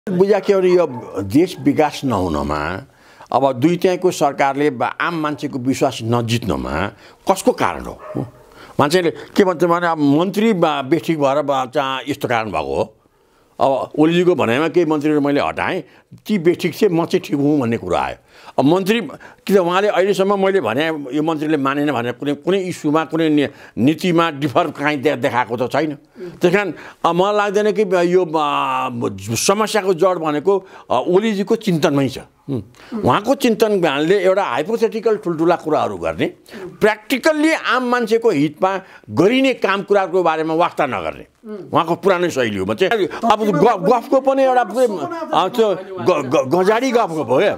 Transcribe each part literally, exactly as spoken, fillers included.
बुझा के यो देश विकास नहुनमा अब दुई त्याइको सरकारले आम मान्छेको विश्वास नजित्नमा कसको कारण हो? मान्छेले के भन्छ भने अब मन्त्री बेठिक भएर चाहिँ यस्तो कारण भएको हो। अब ओलीजीको भनाइमा केही मन्त्रीहरू मैले हटाएँ, ती बेठिक चाहिँ म चाहिँ ठिक हुँ भन्ने कुरा आयो। अब मन्त्री कि त उहाँले अहिलेसम्म मैले भने यो मन्त्रीले मानेन भनेर कुनै कुनै इस्युमा कुनै नीतिमा डिफर काहीँ देखाएको त छैन। त्यस कारण मलाई लाग्दैन कि यो समस्याको जड भनेको ओलीजीको चिन्तनमै छ। उहाँको चिन्तनले एउटा हाइपोथेटिकल ठुल्ठुला कुराहरू गर्ने, प्र्याक्टिकल्ली आम मान्छेको हितमा गरिने काम कुराको बारेमा वास्ता नगर्ने उहाँको पुरानै शैली हो। चाहिँ अब गफको पनि एउटा गजाडी गफ हो क्या,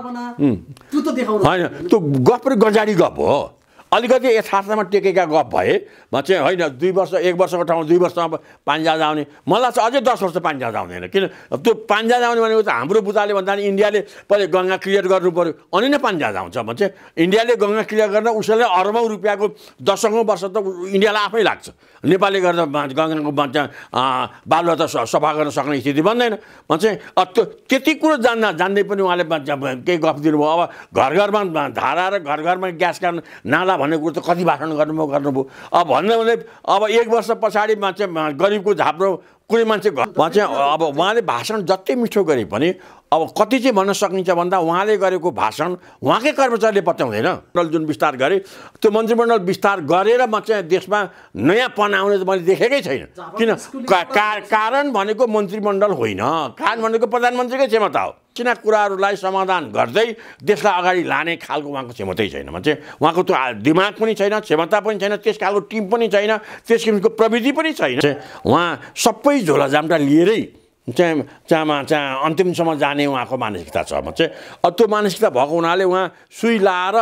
होइन त्यो गफ पनि गजाडी गफ हो। अलिकति यथार्थमा टेकेका गफ भए म चाहिँ होइन दुई वर्ष एक वर्षको ठाउँमा दुई वर्षमा पान्जा जाउने, मलाई चाहिँ अझै दस वर्ष पान्जा जाउँदैन। किन त्यो पान्जा जाउने भनेको त हाम्रो बुदाले भन्दा नि इन्डियाले पहिले गङ्गा क्लियर गर्नु पऱ्यो अनि नै पान्जा जाउँछ। म चाहिँ इन्डियाले गङ्गा क्लियर गर्न उसैले अरबौँ रुपियाँको दसौँ वर्ष त इन्डियालाई आफै लाग्छ। नेपालले गर्दा गङ्गाको बालुवा त सफा गर्न सक्ने स्थिति बन्दैन। म चाहिँ त्यो त्यति कुरो जान्दा जान्दै पनि उहाँले केही गफ दिनुभयो। अब घर घरमा धारा र घर घरमा ग्यास काट्नु नाला भन्ने कुरो त कति भाषण गर्नुभयो गर्नुभयो अब भन्दै भन्दै अब एक वर्ष पछाडि मान्छे गरिबको झाप्रो कुनै मान्छे उहाँ चाहिँ अब उहाँले भाषण जति मिठो गरे पनि अब कति चाहिँ भन्न सकिन्छ भन्दा उहाँले गरेको भाषण उहाँकै कर्मचारीले पत्याउँदैन। जुन विस्तार गरे त्यो मन्त्रीमण्डल विस्तार गरेर म चाहिँ देशमा नयाँपन आउने त मैले देखेकै छैन। किन कारण भनेको मन्त्रीमण्डल होइन, कारण भनेको प्रधानमन्त्रीकै क्षमता हो। चिना कुराहरूलाई समाधान गर्दै देशलाई अगाडि लाने खालको उहाँको क्षमतै छैन। म चाहिँ उहाँको त्यो दिमाग पनि छैन, क्षमता पनि छैन, त्यस खालको टिम पनि छैन, त्यस किसिमको प्रविधि पनि छैन। उहाँ सबै झोलाजाम्टा लिएरै चाहिँ चामा चाहिँ अन्तिमसम्म जाने उहाँको मानसिकता छ। म चाहिँ त्यो मानसिकता भएको हुनाले उहाँ सुई लाएर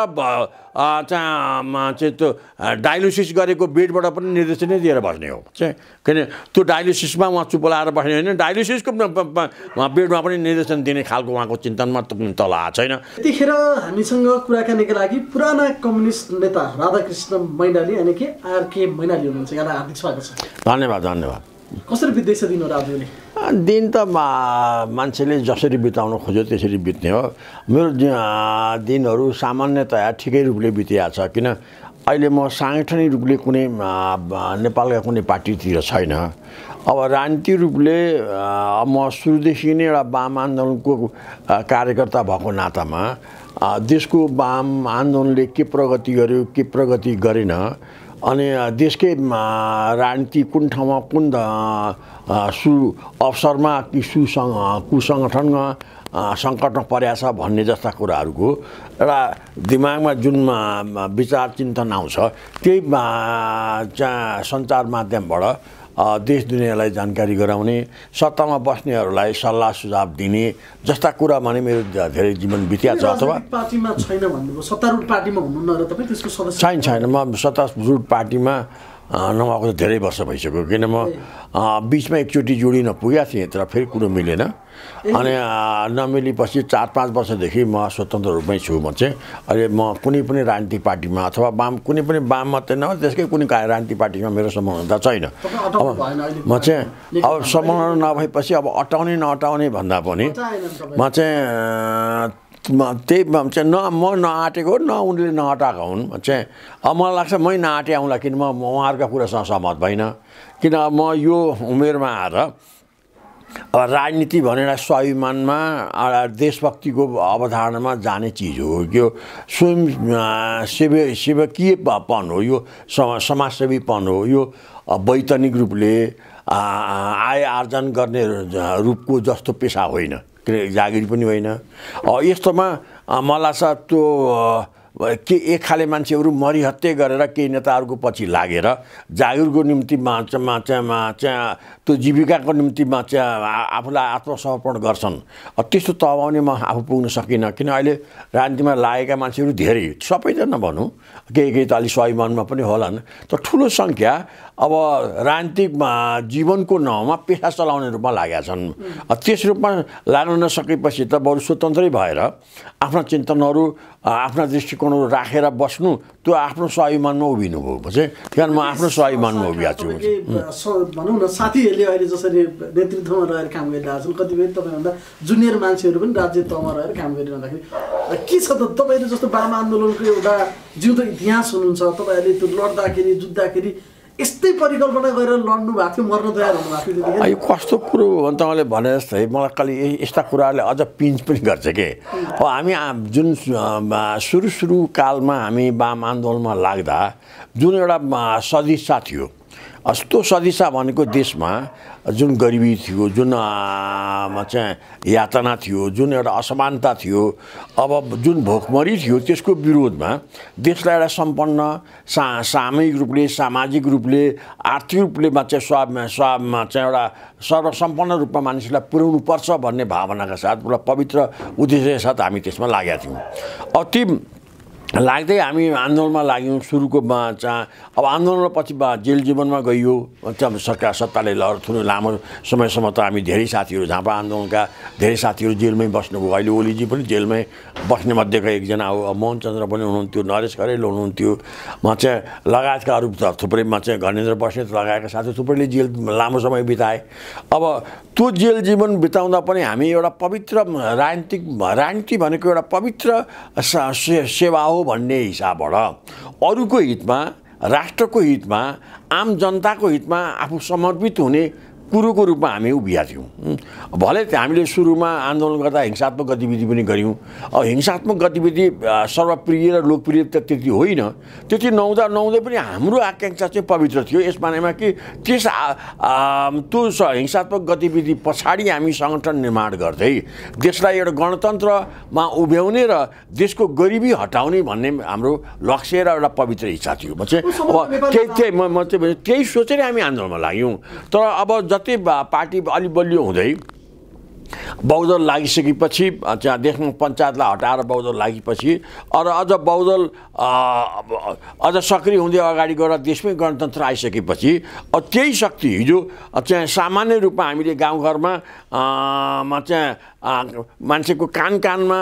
चाहिँ त्यो डायलिसिस गरेको बेडबाट पनि निर्देशनै दिएर बस्ने हो। चाहिँ किन त्यो डायलिसिसमा उहाँ चुप लाएर बस्ने होइन, डायलिसिसको बेडमा पनि निर्देशन दिने खालको उहाँको चिन्तनमा तल आएको छैन। यतिखेर हामीसँग कुराकानीका लागि पुराना कम्युनिस्ट नेता राधाकृष्ण मैनाली यानि कि आरके मैनाली हुनुहुन्छ। यहाँलाई हार्दिक स्वागत छ। धन्यवाद धन्यवाद। कसरी बित्दैछ दिनहरू आजले? दिन त मान्छेले जसरी बिताउन खोज्यो त्यसरी बित्ने हो। मेरो दिनहरू सामान्यतया ठिकै रूपले बितिरहेको छ। किन अहिले म साङ्गठनिक रूपले कुनै नेपालका कुनै पार्टीतिर छैन। अब राजनीतिक रूपले म सुरुदेखि नै एउटा वाम आन्दोलनको कार्यकर्ता भएको नातामा देशको वाम आन्दोलनले के प्रगति गर्यो के प्रगति गरेन अनि देशकै राजनीति कुन ठाउँमा कुन सु अवसरमा कि सुसँग कुसङ्गठनमा सङ्कटमा परेको छ भन्ने जस्ता कुराहरूको एउटा दिमागमा जुन विचार चिन्तन आउँछ त्यही चाहिँ सञ्चार माध्यमबाट देश दुनियाँलाई जानकारी गराउने, सत्तामा बस्नेहरूलाई सल्लाह सुझाव दिने जस्ता कुरा भने मेरो धेरै जीवन बितिया छ। अथवा पार्टीमा छैन भन्नुभयो, सत्तारूढ पार्टीमा हुनुहुन्न र तपाईँ त्यसको सदस्य? छैन छैन, म सत्तारूढ पार्टीमा नभएको त धेरै वर्ष भइसक्यो। किन म बिचमा एकचोटि जोडिन पुगेको थिएँ तर फेरि कुरो मिलेन अनि नमिलेपछि चार पाँच वर्षदेखि म स्वतन्त्र रूपमै छु। म चाहिँ अहिले म कुनै पनि राजनीतिक पार्टीमा अथवा वाम कुनै पनि वाम मात्रै नभए त्यसकै कुनै राजनीतिक पार्टीमा मेरो सम्बन्ध छैन। अब म चाहिँ अब सम्बन्ध नभएपछि अब अटाउने नअटाउने भन्दा पनि म चाहिँ त्यही चाहिँ न म नआँटेको न उनले नहटाएको हुन्। चाहिँ अब मलाई लाग्छ मै नआँटे आउँला किन म उहाँहरूका कुरासँग सहमत भएन। किन म यो उमेरमा आएर अब राजनीति भनेर स्वाभिमानमा देशभक्तिको अवधारणामा जाने चिज हो। यो स्वयं सेव सेवकीयपन हो, यो समाजसेवीपन हो, यो वैतनिक रूपले आय आर्जन गर्ने रूपको जस्तो पेसा होइन, जागिर पनि होइन। यस्तोमा मलाई छ त्यो के एक खाले मान्छेहरू मरिहत्ते गरेर केही नेताहरूको पछि लागेर जागिरको निम्तिमा चाहिँ चाहिँ त्यो जीविकाको निम्तिमा चाहिँ आफूलाई आत्मसमर्पण गर्छन्। त्यस्तो तबाउने म आफू पुग्न सकिनँ। किन अहिले राजनीतिमा लागेका मान्छेहरू धेरै, सबै त नभनौँ, केही केही त अलिक स्वाभिमानमा पनि होलान्, तर ठुलो सङ्ख्या अब राजनीतिक जीवनको नाउँमा पेसा चलाउने रूपमा लागेका छन्। त्यस रूपमा लाग्न नसकेपछि त बरु स्वतन्त्रै भएर आफ्ना चिन्तनहरू आफ्ना दृष्टिकोणहरू राखेर बस्नु त्यो आफ्नो स्वाभिमानमा उभिनु भयो चाहिँ त्यहाँ म आफ्नो स्वाभिमानमा उभिएको छु भनौँ न साथीहरूले अहिले जसरी नेतृत्वमा रहेर काम गरिरहेको छन् कतिपय तपाईँभन्दा जुनियर मान्छेहरू पनि राज्य तहमा रहेर काम गरिरहँदाखेरि के छ त तपाईँहरू जस्तो वाम आन्दोलनको एउटा जिउँदो इतिहास हुनुहुन्छ तपाईँहरूले त्यो लड्दाखेरि जुत्दाखेरि यस्तै परिकल्पना गरेर लड्नु भएको थियो मर्न तयार हुनुभएको थियो यो कस्तो कुरो हो भने तपाईँले भने जस्तै मलाई कहिले यस्ता कुराहरूले अझ पिन्च पनि गर्छ कि अब हामी जुन सुरु सुरु कालमा हामी वाम आन्दोलनमा लाग्दा जुन एउटा सदिच्छा थियो त्यो सदिच्छा भनेको देशमा जुन गरिबी थियो जुन चाहिँ यातना थियो जुन एउटा असमानता थियो अब जुन भोकमरी थियो त्यसको विरोधमा देशलाई एउटा सम्पन्न सा सामूहिक रूपले सामाजिक रूपले आर्थिक रूपले चाहिँ स्वाब स्वाबमा चाहिँ एउटा सर्वसम्पन्न रूपमा मानिसलाई पुर्याउनु पर्छ भन्ने भावनाका साथ एउटा पवित्र उद्देश्यका साथ हामी त्यसमा लागेका थियौँ। अब ती लाग्दै हामी आन्दोलनमा लाग्यौँ सुरुको चाहिँ अब आन्दोलनपछि जेल जीवनमा गइयो सरकार सत्ताले थोरै लामो समयसम्म त हामी धेरै साथीहरू झापा आन्दोलनका धेरै साथीहरू जेलमै बस्नुभयो। अहिले ओलीजी पनि जेलमै बस्ने मध्येका एकजना हो, मोहन चन्द्र पनि हुनुहुन्थ्यो, नरेश खरेल हुनुहुन्थ्यो, म चाहिँ लगायतका अरू थुप्रैमा चाहिँ घनेन्द्र बस्नेत लगाएका साथी थुप्रैले जेल लामो समय बिताए। अब त्यो जेल जीवन बिताउँदा पनि हामी एउटा पवित्र राजनीतिक राजनीति भनेको एउटा पवित्र सेवा हो भन्ने हिसाबबाट अरूको हितमा राष्ट्रको हितमा आम जनताको हितमा आफू समर्पित हुने कुरोको रूपमा हामी उभिएका थियौँ। भले हामीले सुरुमा आन्दोलन गर्दा हिंसात्मक गतिविधि पनि गऱ्यौँ। अब हिंसात्मक गतिविधि सर्वप्रिय र लोकप्रिय त त्यति होइन, त्यति नहुँदा नहुँदै पनि हाम्रो आकाङ्क्षा चाहिँ पवित्र थियो यस मानेमा कि त्यस त्यो हिंसात्मक गतिविधि पछाडि हामी सङ्गठन निर्माण गर्दै देशलाई एउटा गणतन्त्रमा उभ्याउने र देशको गरिबी हटाउने भन्ने हाम्रो लक्ष्य र एउटा पवित्र इच्छा थियो। म चाहिँ अब त्यही त्यही म चाहिँ त्यही सोचेर हामी आन्दोलनमा लाग्यौँ। तर अब जति पार्टी अलि बलियो हुँदै बहुदल लागिसकेपछि त्यहाँ देशमा पञ्चायतलाई हटाएर बहुदल लागेपछि अरू अझ बहुदल अझ सक्रिय हुँदै अगाडि गएर देशमै गणतन्त्र आइसकेपछि अब त्यही शक्ति हिजो चाहिँ सामान्य रूपमा हामीले गाउँघरमा चाहिँ मान्छेको कान कानमा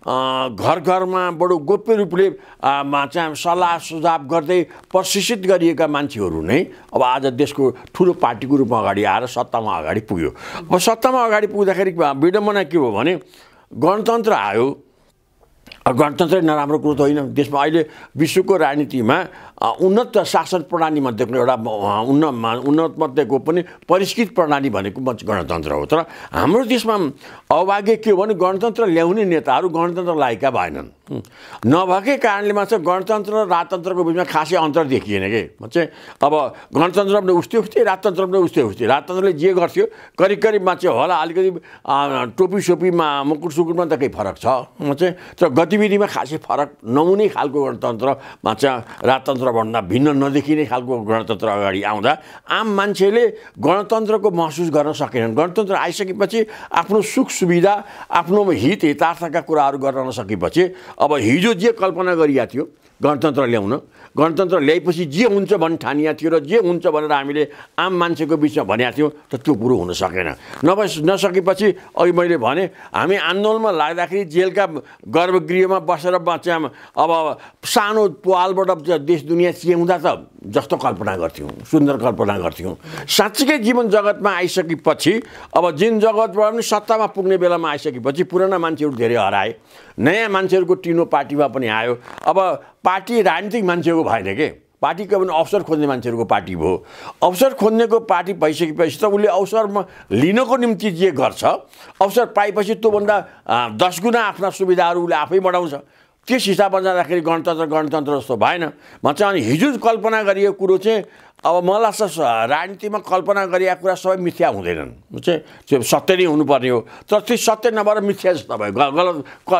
घर घरमा बडो गोप्य रूपले चाहिँ सल्लाह सुझाव गर्दै प्रशिक्षित गरिएका मान्छेहरू नै अब आज देशको ठुलो पार्टीको रूपमा अगाडि आएर सत्तामा अगाडि पुग्यो। अब सत्तामा अगाडि पुग्दाखेरि विडम्बना के हो भने गणतन्त्र आयो। गणतन्त्र नराम्रो कुरो त होइन। देशमा अहिले विश्वको राजनीतिमा उन्नत शासन प्रणाली मध्येको एउटा उन्न उन्नत मध्येको पनि परिष्कृत प्रणाली भनेको गणतन्त्र हो। तर हाम्रो देशमा अभाग्य के हो भने गणतन्त्र ल्याउने नेताहरू गणतन्त्र लागेका भएनन्। नभएकै कारणले मात्र गणतन्त्र र राजतन्त्रको बिचमा खासै अन्तर देखिएन कि म चाहिँ अब गणतन्त्र पनि उस्तै उस्तै राजतन्त्र पनि उस्तै उस्तै राजतन्त्रले जे गर्थ्यो करिब करिबमा चाहिँ होला अलिकति टोपी सोपीमा मुकुट सुकुटमा त केही फरक छ म चाहिँ तर गतिविधिमा खासै फरक नहुने खालको गणतन्त्रमा चाहिँ राजतन्त्रभन्दा भिन्न नदेखिने खालको गणतन्त्र अगाडि आउँदा आम मान्छेले गणतन्त्रको महसुस गर्न सकेनन्। गणतन्त्र आइसकेपछि आफ्नो सुख सुविधा आफ्नो हित हितार्थका कुराहरू गर्न नसकेपछि अब हिजो जे कल्पना गरिएको थियो गणतन्त्र ल्याउन गणतन्त्र ल्याएपछि जे हुन्छ भन्ने ठानिएको थियो र जे हुन्छ भनेर हामीले आम मान्छेको बिचमा भनेको थियौँ त त्यो कुरो हुन सकेन। नभए नसकेपछि अघि मैले भने हामी आन्दोलनमा लाग्दाखेरि जेलका गर्भगृहमा बसेर चाहिँ अब सानो पालबाट देश दुनियाँ चियाउँदा त जस्तो कल्पना गर्थ्यौँ सुन्दर कल्पना गर्थ्यौँ। साँच्चीकै जीवन जगतमा आइसकेपछि अब जुन जगतबाट पनि सत्तामा पुग्ने बेलामा आइसकेपछि पुराना मान्छेहरू धेरै हराए, नयाँ मान्छेहरूको टिनो पार्टीमा पनि आयो। अब पार्टी राजनीतिक मान्छेको भएन के पार्टीको पनि अवसर खोज्ने मान्छेहरूको पार्टी भयो। अवसर खोज्नेको पार्टी भइसकेपछि त उसले अवसरमा लिनको निम्ति जे गर्छ अवसर पाएपछि त्योभन्दा दस गुणा आफ्ना सुविधाहरू उसले आफै बढाउँछ। त्यस हिसाबमा जाँदाखेरि गणतन्त्र गणतन्त्र जस्तो भएन। म चाहिँ अनि हिजो कल्पना गरिएको कुरो चाहिँ अब मलाई लाग्छ राजनीतिमा कल्पना गरिएको कुरा सबै मिथ्या हुँदैनन्। चाहिँ त्यो सत्य नै हुनुपर्ने हो तर त्यो सत्य नभएर मिथ्या जस्तो भयो गलत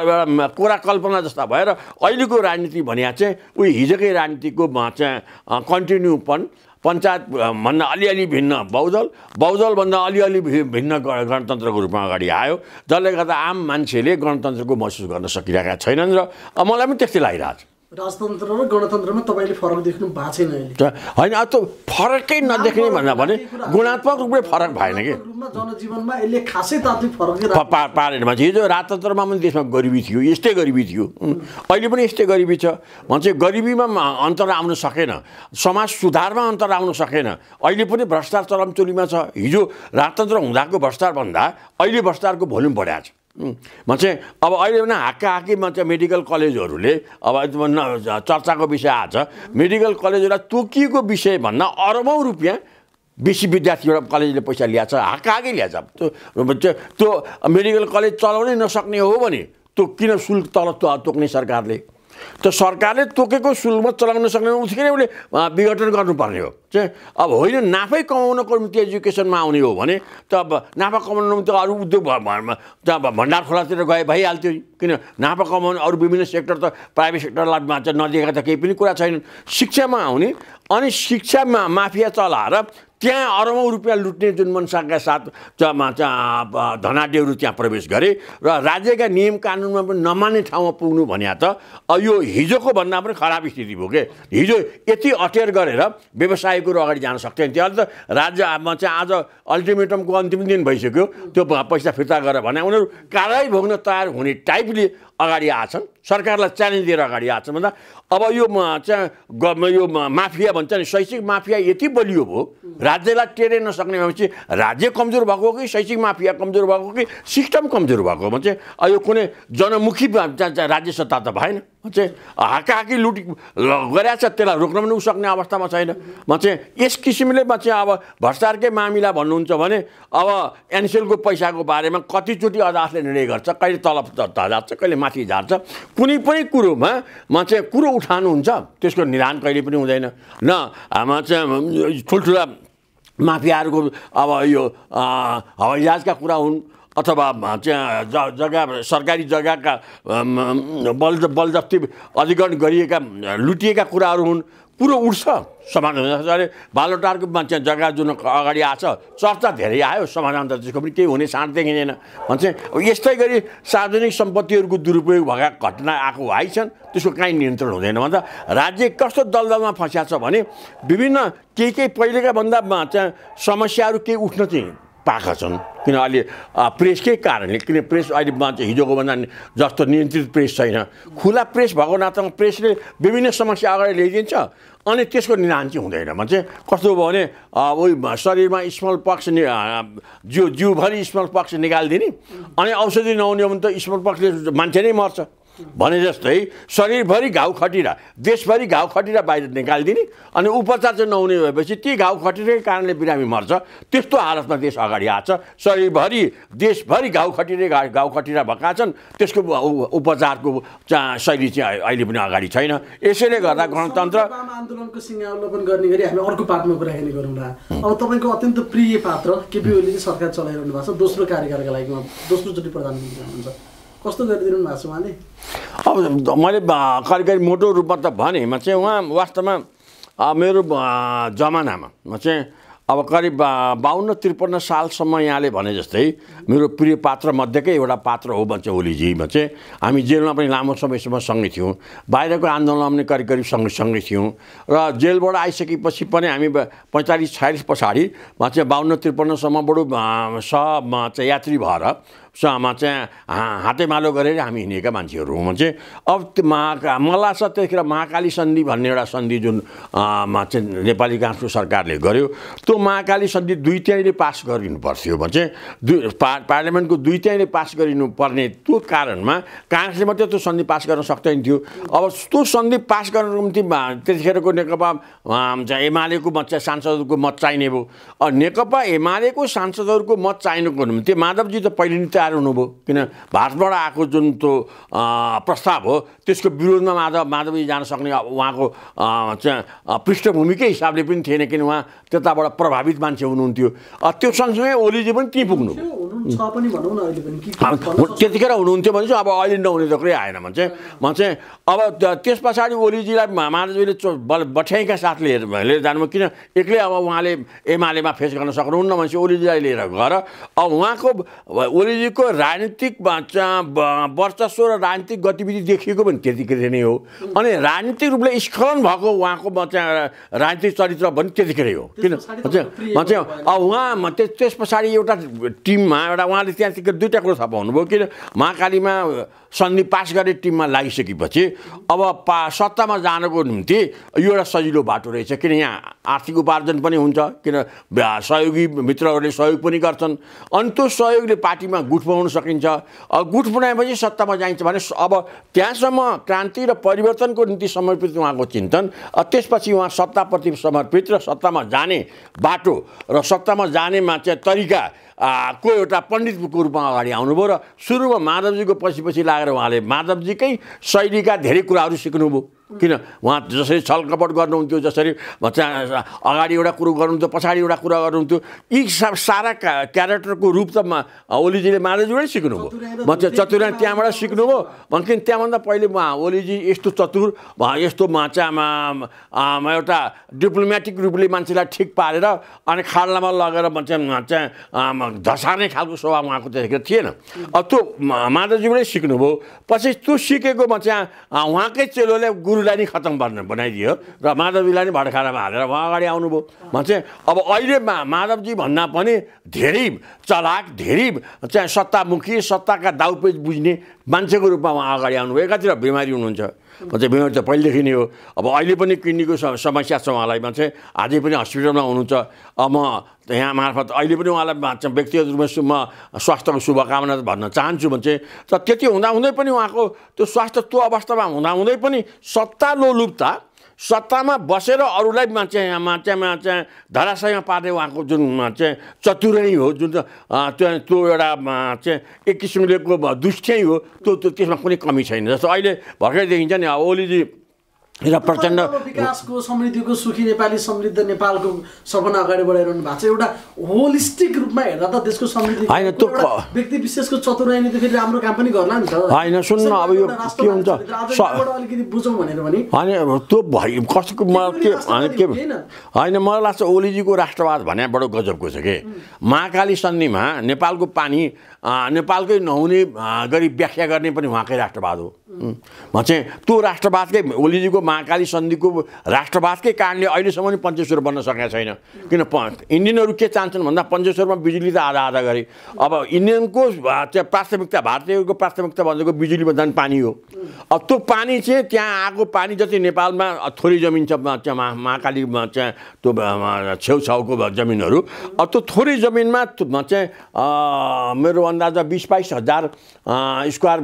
कुरा कल्पना जस्ता भएर अहिलेको राजनीति भने चाहिँ उयो हिजोकै राजनीतिको चाहिँ कन्टिन्यूपन पञ्चायत भन्दा अलिअलि भिन्न बहुदल बहुदलभन्दा अलिअलि भिन्न गणतन्त्रको रूपमा अगाडि आयो जसले गर्दा आम मान्छेले गणतन्त्रको महसुस गर्न सकिरहेका छैनन् र मलाई पनि त्यस्तै लागिरहेको छ। राजतन्त्र र गणतन्त्रमा तपाईँले फरक देख्नु भएको छैन अहिले होइन अब त फरकै नदेख्ने भन्दा भने गुणात्मक रूपले फरक भएन कि जनजीवनमा यसले खासै तात्विक फरक पारेन मान्छे हिजो राजतन्त्रमा पनि देशमा गरिबी थियो यस्तै गरिबी थियो अहिले पनि यस्तै गरिबी छ मान्छे गरिबीमा अन्तर आउन सकेन समाज सुधारमा अन्तर आउन सकेन अहिले पनि भ्रष्टाचार चरमचुलीमा छ हिजो राजतन्त्र हुँदाको भ्रष्टाचारभन्दा अहिले भ्रष्टाचारको भोल्युम बढाएको छ मान्छे अब अहिले पनि हाक्का हाकी मान्छे मेडिकल कलेजहरूले अब चर्चाको विषय आज मेडिकल कलेजहरूलाई तोकिएको विषयभन्दा अरबौँ रुपियाँ बेसी विद्यार्थीबाट कलेजले पैसा ल्याएको छ हाक्का हाकी ल्याएको छ त्यो मेडिकल कलेज चलाउनै नसक्ने हो भने त्यो किन शुल्क तल तोक्ने सरकारले त सरकारले तोकेको शुल्कमा चलाउन सक्ने उठिकन उसले विघटन गर्नुपर्ने हो चाहिँ अब होइन नाफै कमाउनको निम्ति एजुकेसनमा आउने हो भने त अब नाफा कमाउनु निम्ति अरू उद्योग भण्डार खोलातिर गए भइहाल्थ्यो किन नाफा कमाउनु अरू विभिन्न सेक्टर त प्राइभेट सेक्टरलाई चाहिँ नदिएका त केही पनि कुरा छैनन् शिक्षामा आउने अनि शिक्षामा माफिया चलाएर त्यहाँ अरबौँ रुपियाँ लुट्ने जुन मनसाका साथ धनाढ्यहरू त्यहाँ प्रवेश गरे र राज्यका नियम कानुनमा पनि नमान्ने ठाउँमा पुग्नु भन्या त यो हिजोको भन्दा पनि खराब स्थिति भयो के हिजो यति अटेर गरेर व्यवसायको अगाडि जान सक्थेन त्यो अहिले त राज्यमा चाहिँ आज अल्टिमेटमको अन्तिम दिन भइसक्यो त्यो पैसा फिर्ता गरेर भने उनीहरू कारवाही भोग्न तयार हुने टाइपले अगाडि आछन् सरकारलाई च्यालेन्ज दिएर अगाडि आछन् भन्दा अब यो चाहिँ यो माफिया भन्छ नि शैक्षिक माफिया यति बलियो भयो राज्यलाई टेर्न नसक्ने भएपछि राज्य कमजोर भएको कि शैक्षिक माफिया कमजोर भएको कि सिस्टम कमजोर भएको भने चाहिँ यो कुनै जनमुखी राज्य सत्ता त भएन चाहिँ हाकाहाकी लुट गरेछ त्यसलाई रोक्न पनि सक्ने अवस्थामा छैन म चाहिँ यस किसिमले म चाहिँ अब भ्रष्टाचारकै मामिला भन्नुहुन्छ भने अब एनसेलको पैसाको बारेमा कतिचोटि अदालतले निर्णय गर्छ कहिले तल झार्छ कहिले माथि झार्छ कुनै पनि कुरोमा म चाहिँ कुरो उठाउनुहुन्छ त्यसको निदान कहिले पनि हुँदैन न म चाहिँ ठुल्ठुला माफियाहरूको अब यो हवाईजहाजका कुरा हुन् अथवा चाहिँ जग्गा सरकारी जग्गाका बल बलजफ्ती अधिग्रहण गरिएका लुटिएका कुराहरू हुन् कुरो उठ्छ समाधान अरे बालोटारको मान्छे जग्गा जुन अगाडि आछ चर्चा धेरै आयो समाधान त त्यसको पनि केही हुने साँट देखिँदैन भन्छ यस्तै गरी सार्वजनिक सम्पत्तिहरूको दुरुपयोग भएका घटना आएको आइछन् त्यसको काहीँ नियन्त्रण हुँदैन भन्दा राज्य कस्तो दलदलमा फँसिया छ भने विभिन्न केही केही पहिलेका भन्दा चाहिँ समस्याहरू केही उठ्न चाहिँ पाएका छन् किन अहिले प्रेसकै कारणले किन प्रेस अहिले चाहिँ हिजोको भन्दा जस्तो नियन्त्रित प्रेस छैन खुला प्रेस भएको नातामा प्रेसले विभिन्न समस्या अगाडि ल्याइदिन्छ अनि त्यसको निदान चाहिँ हुँदैन भने कस्तो भयो भने उही शरीरमा स्मल पक्स नि जिउ जिउभरि स्मल पक्स निकालिदिने अनि औषधि नहुने भने त स्मल पक्सले मान्छे नै मर्छ भने जस्तै शरीरभरि घाउ खटिरा देशभरि घाउ खटिरा बाहिर निकालिदिने अनि उपचार चाहिँ नहुने भएपछि ती घाउ खटिराकै कारणले बिरामी मर्छ त्यस्तो हालतमा देश अगाडि आछ शरीरभरि देशभरि घाउ खटिरे घाउ खटिरा भएका छन् त्यसको उपचारको शैली चाहिँ अहिले पनि अगाडि छैन यसैले गर्दा गणतन्त्र आन्दोलनको सिंहावलोकन गर्ने गरी हामी अर्को पार्टमा कुराकानी गरौँला अब तपाईँको अत्यन्त प्रिय पात्र केपी ओलीले सरकार चलाइरहनु भएको छ दोस्रो कार्यकालका लागि दोस्रोचोटि प्रधानमन्त्री हुनुहुन्छ कस्तो गरिदिनु भएको छ उहाँले अब मैले करिब मोटो रूपमा त भनेमा चाहिँ उहाँ वास्तवमा मेरो जमानामा म चाहिँ अब करिब बाहन्न त्रिपन्न सालसम्म यहाँले भने जस्तै मेरो प्रिय पात्र मध्येकै एउटा पात्र हो भन्छ ओलीजीमा चाहिँ हामी जेलमा पनि लामो समयसम्म सँगै थियौँ बाहिरको आन्दोलनमा पनि करिब करिब सँगसँगै थियौँ र जेलबाट आइसकेपछि पनि हामी पैँतालिस छयालिस पछाडिमा चाहिँ बाहन्न त्रिपन्नसम्म बडो सह चाहिँ यात्री भएर मा चाहिँ हातेमालो गरेर हामी हिँडेका मान्छेहरू हौँ चाहिँ अब त्यो महा मलाई छ त्यतिखेर महाकाली सन्धि भन्ने एउटा सन्धि जुन मा चाहिँ नेपाली काङ्ग्रेसको सरकारले गर्यो त्यो महाकाली सन्धि दुई तिहाईले पास गरिनु पर्थ्यो भने चाहिँ दुई पा पार्लियामेन्टको दुई तिहाईले पास गरिनु पर्ने त्यो कारणमा काङ्ग्रेसले मात्रै त्यो सन्धि पास गर्न सक्दैन थियो अब त्यो सन्धि पास गर्नको निम्ति त्यतिखेरको नेकपा चाहिँ एमालेको मत चाहिँ सांसदहरूको मत चाहिने भयो नेकपा एमालेको सांसदहरूको मत चाहिनुको निम्ति माधवजी त पहिले नै तयार हुनुभयो किन भारतबाट आएको जुन त्यो प्रस्ताव हो त्यसको विरोधमा माधव माधवजी जान सक्ने उहाँको चाहिँ पृष्ठभूमिकै हिसाबले पनि थिएन किन उहाँ त्यताबाट प्रभावित मान्छे हुनुहुन्थ्यो त्यो सँगसँगै ओलीजी पनि त्यहीँ पुग्नु छ पनि भनौँ न अहिले पनि कि त्यतिखेर हुनुहुन्थ्यो भने चाहिँ अब अहिले नहुने त कुरै आएन भने चाहिँ म चाहिँ अब त्यस पछाडि ओलीजीलाई माधवजीले बठ्याइका साथले लिएर लिएर जानुभयो किन एक्लै अब उहाँले एमालेमा फेस गर्न सक्नुहुन्न भनेपछि ओलीजीलाई लिएर गएर अब उहाँको ओलीजीको राजनीतिक वर्चस्व र राजनीतिक गतिविधि देखिएको पनि त्यतिखेर नै हो अनि राजनीतिक रूपले स्खलन भएको उहाँको चाहिँ राजनीतिक चरित्र पनि त्यतिखेरै हो किन म चाहिँ अब उहाँ त्यस पछाडि एउटा टिममा एउटा उहाँले त्यहाँदेखि दुईवटा कुरो थाहा पाउनुभयो किन महाकालीमा सन्धि पास गर्ने टिममा लागिसकेपछि अब पा सत्तामा जानको निम्ति यो एउटा सजिलो बाटो रहेछ किन यहाँ आर्थिक उपार्जन पनि हुन्छ किन सहयोगी मित्रहरूले सहयोग पनि गर्छन् अनि त्यो सहयोगले पार्टीमा गुट बनाउन सकिन्छ गुट बनाएपछि सत्तामा जाइन्छ भने अब त्यहाँसम्म क्रान्ति र परिवर्तनको निम्ति समर्पित उहाँको चिन्तन त्यसपछि उहाँ सत्ताप्रति समर्पित र सत्तामा जाने बाटो र सत्तामा जानेमा चाहिँ तरिका को एउटा पण्डितको रूपमा अगाडि आउनुभयो र सुरुमा माधवजीको पछि पछि लागेर उहाँले माधवजीकै शैलीका धेरै कुराहरू सिक्नुभयो किन उहाँ जसरी छलकपट गर्नुहुन्थ्यो जसरी अगाडि एउटा कुरो गर्नुहुन्थ्यो पछाडि एउटा कुरा गर्नुहुन्थ्यो यी सारा क्यारेक्टरको रूप त ओलीजीले माधवजीबाटै सिक्नुभयो म चाहिँ चतुर्याई त्यहाँबाट सिक्नुभयो किन त्यहाँभन्दा पहिले म ओलीजी यस्तो चतुर यस्तो चाहिँ एउटा डिप्लोमेटिक रूपले मान्छेलाई ठिक पारेर अनि खाडलामा लगेर चाहिँ धसार्ने खालको स्वभाव उहाँको त्यतिखेर थिएन त्यो माधवजीबाटै सिक्नुभयो पछि त्यो सिकेको म चाहिँ उहाँकै चेलोले गुरुलाई नै खतम बन्न बनाइदियो र माधवजीलाई नै भडखानामा हालेर उहाँ अगाडि आउनुभयो म चाहिँ अब अहिले माधवजी भन्दा पनि धेरै चलाक धेरै चाहिँ सत्तामुखी सत्ताका दाउपेच बुझ्ने मान्छेको रूपमा उहाँ अगाडि आउनुभयो एकातिर बिमारी हुनुहुन्छ म चाहिँ बिमारी त पहिलेदेखि नै हो अब अहिले पनि किडनीको समस्या छ उहाँलाई म चाहिँ अझै पनि हस्पिटलमा हुनुहुन्छ अब म यहाँ मार्फत अहिले पनि उहाँलाई व्यक्तिगत रूपमा म स्वास्थ्यको शुभकामना भन्न चाहन्छु भने चाहिँ तर त्यति हुँदाहुँदै पनि उहाँको त्यो स्वास्थ्य त्यो अवस्थामा हुँदाहुँदै पनि सत्ता लोलुपता सत्तामा बसेर अरूलाई चाहिँ चाहिँ चाहिँ धराशयमा पार्ने उहाँको जुन चाहिँ चतुराई हो जुन त्यो त्यो एउटा चाहिँ एक किसिमले दुष्टै हो त्यो त्यो त्यसमा कुनै कमी छैन जस्तो अहिले भर्खरै देखिन्छ नि ओलीजी र प्रचण्ड विकासको समृद्धिको सुखी नेपाली समृद्ध नेपालको सपना अगाडि बढाइरहनु भएको छ एउटा होलिस्टिक रूपमा हेर्दा त देशको समृद्धि होइन त्यो व्यक्ति विशेषको चतुराईले त फेरि राम्रो काम पनि गर्ला नि त होइन सुन्नु अब यो के हुन्छ अलिकति बुझौँ भनेर भने होइन त्यो भइ कसको म के के होइन मलाई लाग्छ ओलीजीको राष्ट्रवाद भने बडो गजबको छ के महाकाली सन्धिमा नेपालको पानी नेपालकै नहुने गरी व्याख्या गर्ने पनि उहाँकै राष्ट्रवाद हो म चाहिँ त्यो राष्ट्रवादकै ओलीजीको महाकाली सन्धिको राष्ट्रवादकै कारणले अहिलेसम्म पनि पञ्चेश्वर बन्न सकेका छैन किन इन्डियनहरू के चाहन्छन् भन्दा पञ्चेश्वरमा बिजुली त आधा आधा गरी अब इन्डियनको चाहिँ प्राथमिकता भारतीयको प्राथमिकता भनेको बिजुलीमा जाने पानी हो अब त्यो पानी चाहिँ त्यहाँ आएको पानी जति नेपालमा थोरै जमिन छ त्यहाँ महाकालीमा चाहिँ त्यो छेउछाउको जमिनहरू अब त्यो थोरै जमिनमा चाहिँ मेरो अन्दाज बिस बाइस हजार स्क्वायर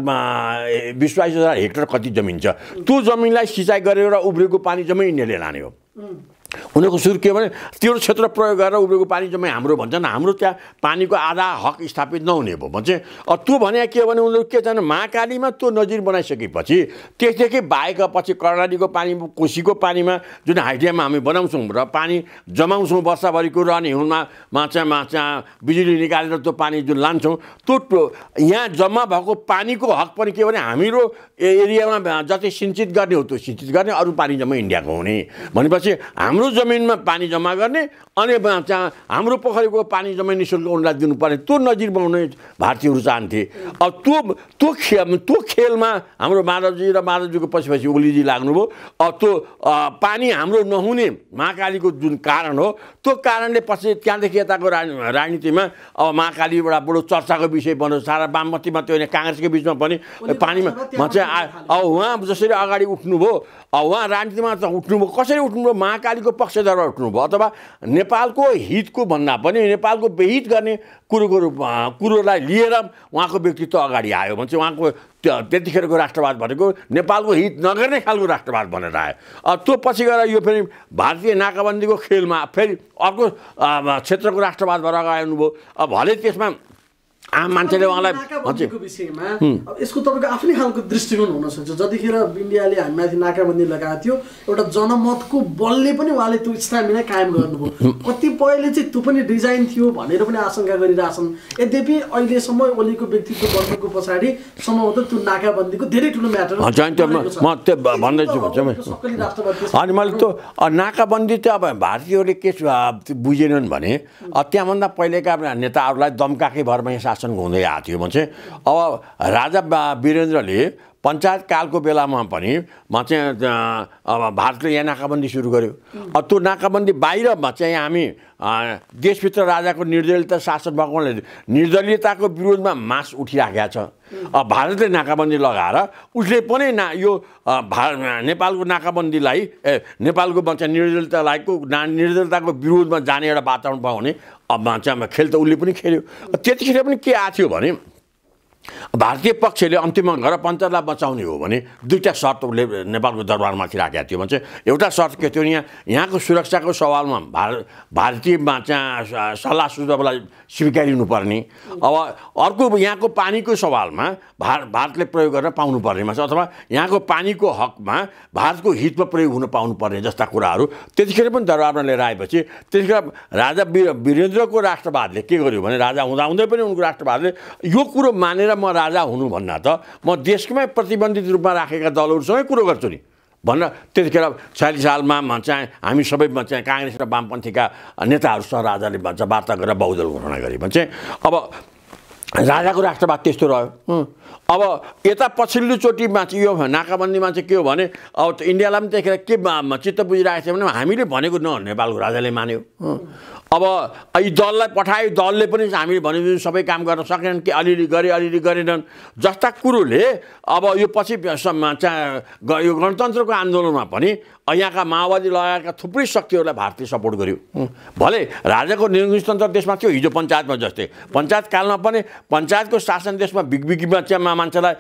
बिस बाइस हजार हेक्टर कति जमिन छ त्यो जमिनलाई सिँचाइ गरेर उब्रेको पानी जम्मै यिनीहरूले लाने हो उनीहरूको सुरु के भने त्यो क्षेत्र प्रयोग गरेर उब्रेको पानी जम्मै हाम्रो भन्छन् हाम्रो त्यहाँ पानीको आधा हक स्थापित नहुने भयो भन्छ त्यो भने के भने उनीहरू के छन् महाकालीमा त्यो नजिर बनाइसकेपछि त्यसदेखि बाहेक पछि कर्णालीको पानी कोसीको पानीमा जुन हाइड्रियामा हामी बनाउँछौँ र पानी जमाउँछौँ वर्षभरिको रहने हुनमा माछा माछा बिजुली निकालेर त्यो पानी जुन लान्छौँ त्यो यहाँ जम्मा भएको पानीको हक पनि के भने हाम्रो एरियामा जति सिंचित गर्ने हो त्यो सिंचित गर्ने अरू पानी जम्मै इन्डियाको हुने भनेपछि हाम्रो जमिनमा पानी जम्मा गर्ने अनि हाम्रो पोखरीको पानी जम्मै निःशुल्क उनलाई दिनुपर्ने त्यो नजिर बनाउने भारतीयहरू चाहन्थे अब त्यो त्यो खेल त्यो खेलमा हाम्रो माधवजी र माधवजीको पछि पछि ओलीजी लाग्नुभयो अब त्यो पानी हाम्रो नहुने महाकालीको जुन कारण हो त्यो कारणले पछि त्यहाँदेखि यताको राजनीतिमा अब महाकालीबाट बडो चर्चाको विषय बन्यो सारा वाममती मात्रै होइन काङ्ग्रेसको बिचमा पनि पानीमा चाहिँ अब उहाँ जसरी अगाडि उठ्नुभयो अब उहाँ राजनीतिमा त उठ्नुभयो कसरी उठ्नुभयो महाकालीको पक्षधर उठ्नुभयो अथवा नेपालको हितको भन्दा पनि नेपालको बेहित गर्ने कुरोको रूपमा कुरोलाई लिएर उहाँको व्यक्तित्व अगाडि आयो भने चाहिँ उहाँको त्यतिखेरको राष्ट्रवाद भनेको नेपालको हित नगर्ने खालको राष्ट्रवाद भनेर आयो त्यो पछि गएर यो फेरि भारतीय नाकाबन्दीको खेलमा फेरि अर्को क्षेत्रको राष्ट्रवाद भएर अगाडि आउनुभयो अब भले त्यसमा आम मान्छेले उहाँलाई नाकाबन्दीको विषयमा अब यसको तपाईँको आफ्नै खालको दृष्टिकोण हुन सक्छ। जतिखेर इन्डियाले हामीमाथि नाकाबन्दी लगाएको थियो एउटा जनमतको बलले पनि उहाँले त्यो स्टामिना कायम गर्नुभयो। कतिपयले चाहिँ त्यो पनि डिजाइन थियो भनेर पनि आशंका गरिरहेछन्। यद्यपि अहिलेसम्म ओलीको व्यक्तित्व बन्नुको पछाडि सम्भवतः त्यो नाकाबन्दीको धेरै ठुलो म्याटर म त्यो भन्दैछु अनि मैले त्यो नाकाबन्दी त अब भारतीयहरूले के बुझेनन् भने त्यहाँभन्दा पहिलेका नेताहरूलाई दमकाकै भरमा शासन हुँदै आएको थियो भने चाहिँ अब राजा वीरेन्द्रले पञ्चायत कालको बेलामा पनि म चाहिँ अब भारतले यहाँ नाकाबन्दी सुरु गर्यो। अब त्यो नाकाबन्दी बाहिरमा चाहिँ हामी देशभित्र राजाको निर्दलीयता शासन भएकोले निर्दलीयताको विरोधमा मास उठिराखेको छ। अब भारतले नाकाबन्दी लगाएर उसले पनि ना यो भा नेपालको नाकाबन्दीलाई ए नेपालको बच्चा निर्दलीयतालाईको निर्दलीयताको विरोधमा जाने एउटा वातावरण भयो भने अब चाहिँ खेल त उसले पनि खेल्यो। त्यतिखेर पनि के आएको थियो भने भारतीय पक्षले अन्तिममा गएर पञ्चायतलाई बचाउने हो भने दुईवटा शर्त उसले नेपालको दरबारमाथि राखेका थियो भने चाहिँ एउटा शर्त के थियो यहाँ यहाँको सुरक्षाको सवालमा भारत भारतीयमा चाहिँ सल्लाह सुझावलाई स्वीकारिनुपर्ने। अब अर्को यहाँको पानीको सवालमा भार भारतले प्रयोग गर्न पाउनुपर्नेमा छ अथवा यहाँको पानीको हकमा भारतको हितमा प्रयोग हुन पाउनुपर्ने जस्ता कुराहरू त्यतिखेर पनि दरबारमा लिएर आएपछि त्यतिखेर राजा वीरेन्द्रको राष्ट्रवादले के गर्यो भने राजा हुँदाहुँदै पनि उनको राष्ट्रवादले यो कुरो मानेर म राजा हुनु भन्दा त म देशमै प्रतिबन्धित रूपमा राखेका दलहरूसँगै कुरो गर्छु नि भनेर त्यतिखेर छयालिस सालमा चाहिँ हामी सबै चाहिँ काङ्ग्रेस र वामपन्थीका नेताहरूसँग राजाले भन्छ वार्ता गरेर बहुदल घोषणा गरे भने चाहिँ अब राजाको राष्ट्रवाद त्यस्तो रह्यो। अब यता पछिल्लोचोटिमा चाहिँ यो नाकाबन्दीमा चाहिँ के हो भने अब इन्डियालाई पनि त्यतिखेर के चित्त बुझिरहेको थियो भने हामीले भनेको न नेपालको राजाले मान्यो। अब यी दललाई पठायो दलले पनि हामीले भने सबै काम गर्न सकेनन् कि अलिअलि गरे अलिअलि गरेनन् जस्ता कुरोले अब यो पछि चाहिँ यो गणतन्त्रको आन्दोलनमा पनि यहाँका माओवादी लगायतका थुप्रै शक्तिहरूलाई भारतले सपोर्ट गर्यो। भले राजाको निरङ्कुशतन्त्र देशमा थियो हिजो पञ्चायतमा जस्तै पञ्चायत कालमा पनि पञ्चायतको शासन देशमा बिगबिगमा चाहिँ मान्छेलाई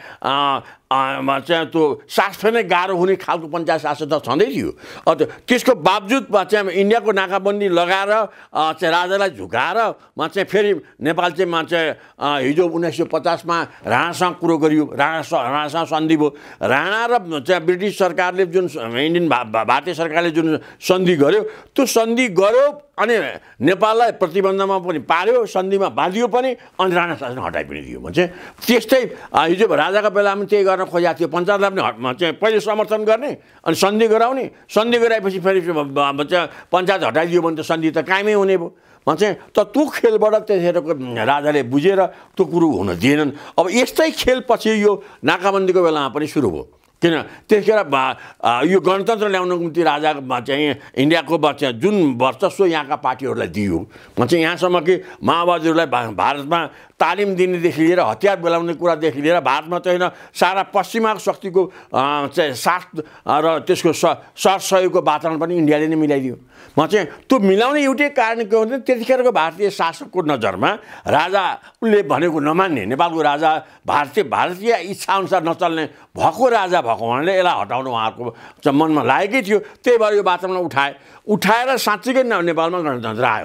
चाहिँ त्यो शासन नै गाह्रो हुने खालको पञ्चायत शासन त छँदै थियो। त्यसको बावजुदमा चाहिँ इन्डियाको नाकाबन्दी लगाएर चाहिँ राजालाई झुकाएर मा चाहिँ फेरि नेपाल चाहिँ मा चाहिँ हिजो उन्नाइस सय पचासमा राणासँग कुरो गरियो राणा राणासँग सन्धि भयो। राणा र चाहिँ ब्रिटिस सरकारले जुन इन्डियन भारतीय सरकारले जुन सन्धि गर्यो त्यो सन्धि गर्यो अनि नेपाललाई प्रतिबन्धमा पनि पार्यो सन्धिमा बाँधियो पनि अनि राणा शासन हटाइ पनि दियो भने चाहिँ त्यस्तै हिजो राजाको बेलामा त्यही गर्न खोजेको थियो पञ्चायतलाई पनि चाहिँ पहिले समर्थन गर्ने अनि सन्धि गराउने सन्धि गराएपछि फेरि पञ्चायत हटाइदियो भने त सन्धि त कायमै हुने भयो म चाहिँ त त्यो खेलबाट त्यतिखेरको राजाले बुझेर त्यो कुरो हुन दिएनन्। अब यस्तै खेल पछि यो नाकाबन्दीको बेलामा पनि सुरु भयो किन त्यतिखेर यो गणतन्त्र ल्याउनको निम्ति राजामा चाहिँ इन्डियाको चाहिँ जुन वर्चस्व यहाँका पार्टीहरूलाई दियो म चाहिँ यहाँसम्म कि माओवादीहरूलाई भारतमा तालिम दिनेदेखि लिएर हतियार बोलाउने कुरादेखि लिएर भारतमा चाहिँ होइन सारा पश्चिमाको शक्तिको चाहिँ साथ र त्यसको स सरसहयोगको वातावरण पनि इन्डियाले नै मिलाइदियो। म चाहिँ त्यो मिलाउने एउटै कारण के हो भने त्यतिखेरको भारतीय शासकको नजरमा राजा उसले भनेको नमान्ने नेपालको राजा भारतीय भारतीय इच्छाअनुसार नचल्ने भएको राजा भएको हुनाले यसलाई हटाउनु उहाँहरूको चाहिँ मनमा लागेकै थियो। त्यही भएर यो वातावरण उठाए उठाएर साँच्चीकै नेपालमा गणतन्त्र आयो।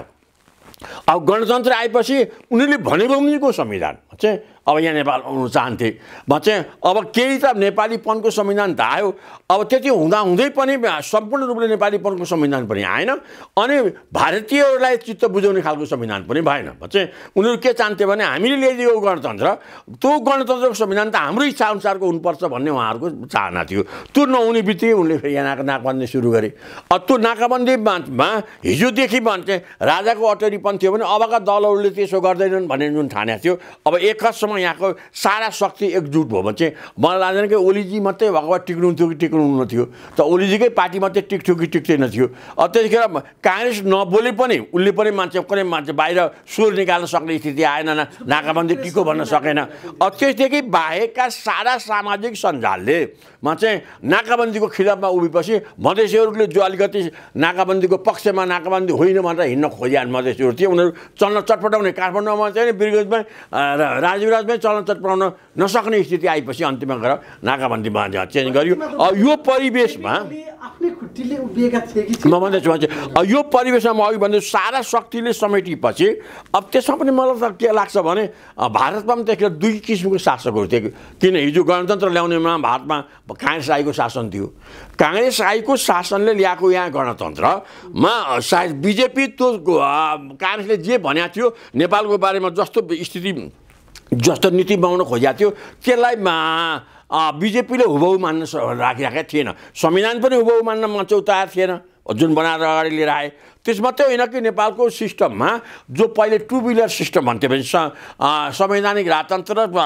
अब गणतन्त्र आएपछि उनीहरूले भने बमोजिमको संविधान चाहिँ अब यहाँ नेपाल आउनु चाहन्थे म चाहिँ अब केही त नेपालीपनको संविधान त आयो अब त्यति हुँदा हुँदै पनि सम्पूर्ण रूपले नेपालीपनको संविधान पनि आएन अनि भारतीयहरूलाई चित्त बुझाउने खालको संविधान पनि भएन। चाहिँ उनीहरू के चाहन्थे भने हामीले ल्याइदिएको गणतन्त्र त्यो गणतन्त्रको संविधान त हाम्रो इच्छाअनुसारको हुनुपर्छ भन्ने उहाँहरूको चाहना थियो। त्यो नहुने बित्तिकै उनले फेरि यहाँ नाकाबन्दी सुरु गरे। अब त्यो नाकाबन्दीमा हिजोदेखि चाहिँ राजाको अटरीपन थियो भने अबका दलहरूले त्यसो गर्दैनन् भन्ने जुन ठानेको थियो अब एकसम्म यहाँको सारा शक्ति एकजुट भयो भने चाहिँ मलाई लाग्दैन कि ओलीजी मात्रै भएको भए टिक्नुहुन्थ्यो कि टिक्नुहुन्न थियो त ओलीजीकै पार्टी मात्रै टिक्थ्यो कि टिक्दैन थियो। अब त्यतिखेर काङ्ग्रेस नबोले पनि उसले पनि मान्छे कुनै मान्छे बाहिर स्वर निकाल्न सक्ने स्थिति आएन नाकाबन्दी टिको भन्न सकेन। अब त्यसदेखि बाहेकका सारा सामाजिक सञ्जालले मा चाहिँ नाकाबन्दीको खिलाफमा उभिएपछि मधेसीहरूले जो अलिकति नाकाबन्दीको पक्षमा नाकाबन्दी होइन भनेर हिँड्न खोजिहाल्ने मधेसीहरू थिए उनीहरू चल्न चटपटाउने काठमाडौँमा चाहिँ वीरगन्जमा राजीवराज पनि चलनचल्ती पुऱ्याउन नसक्ने स्थिति आएपछि अन्तिममा गएर नाकाबन्दीमा चेन्ज गर्यो। यो परिवेशमा आफ्नै खुट्टीले उभिएका थिए कि म भन्दैछु मान्छे यो परिवेशमा म अघि भन्दैछु सारा शक्तिले समेटेपछि अब त्यसमा पनि मलाई त के लाग्छ भने भारतमा पनि त्यतिखेर दुई किसिमको शासकहरू थिए। किन हिजो गणतन्त्र ल्याउनेमा भारतमा काङ्ग्रेस आएको शासन थियो। काङ्ग्रेस आएको शासनले ल्याएको यहाँ गणतन्त्रमा सायद बिजेपी त्यो काङ्ग्रेसले जे भनेको थियो नेपालको बारेमा जस्तो स्थिति जस्तो नीति बनाउन खोजेको थियो त्यसलाई बिजेपीले हुबहु मान्न राखिराखेका थिएन। संविधान पनि हुबहु मान्न मचौ तयार थिएन जुन बनाएर अगाडि लिएर आए। त्यस मात्रै होइन कि नेपालको सिस्टममा जो पहिले टु व्हिलर सिस्टम भन्थ्यो भने संवैधानिक राजतन्त्र र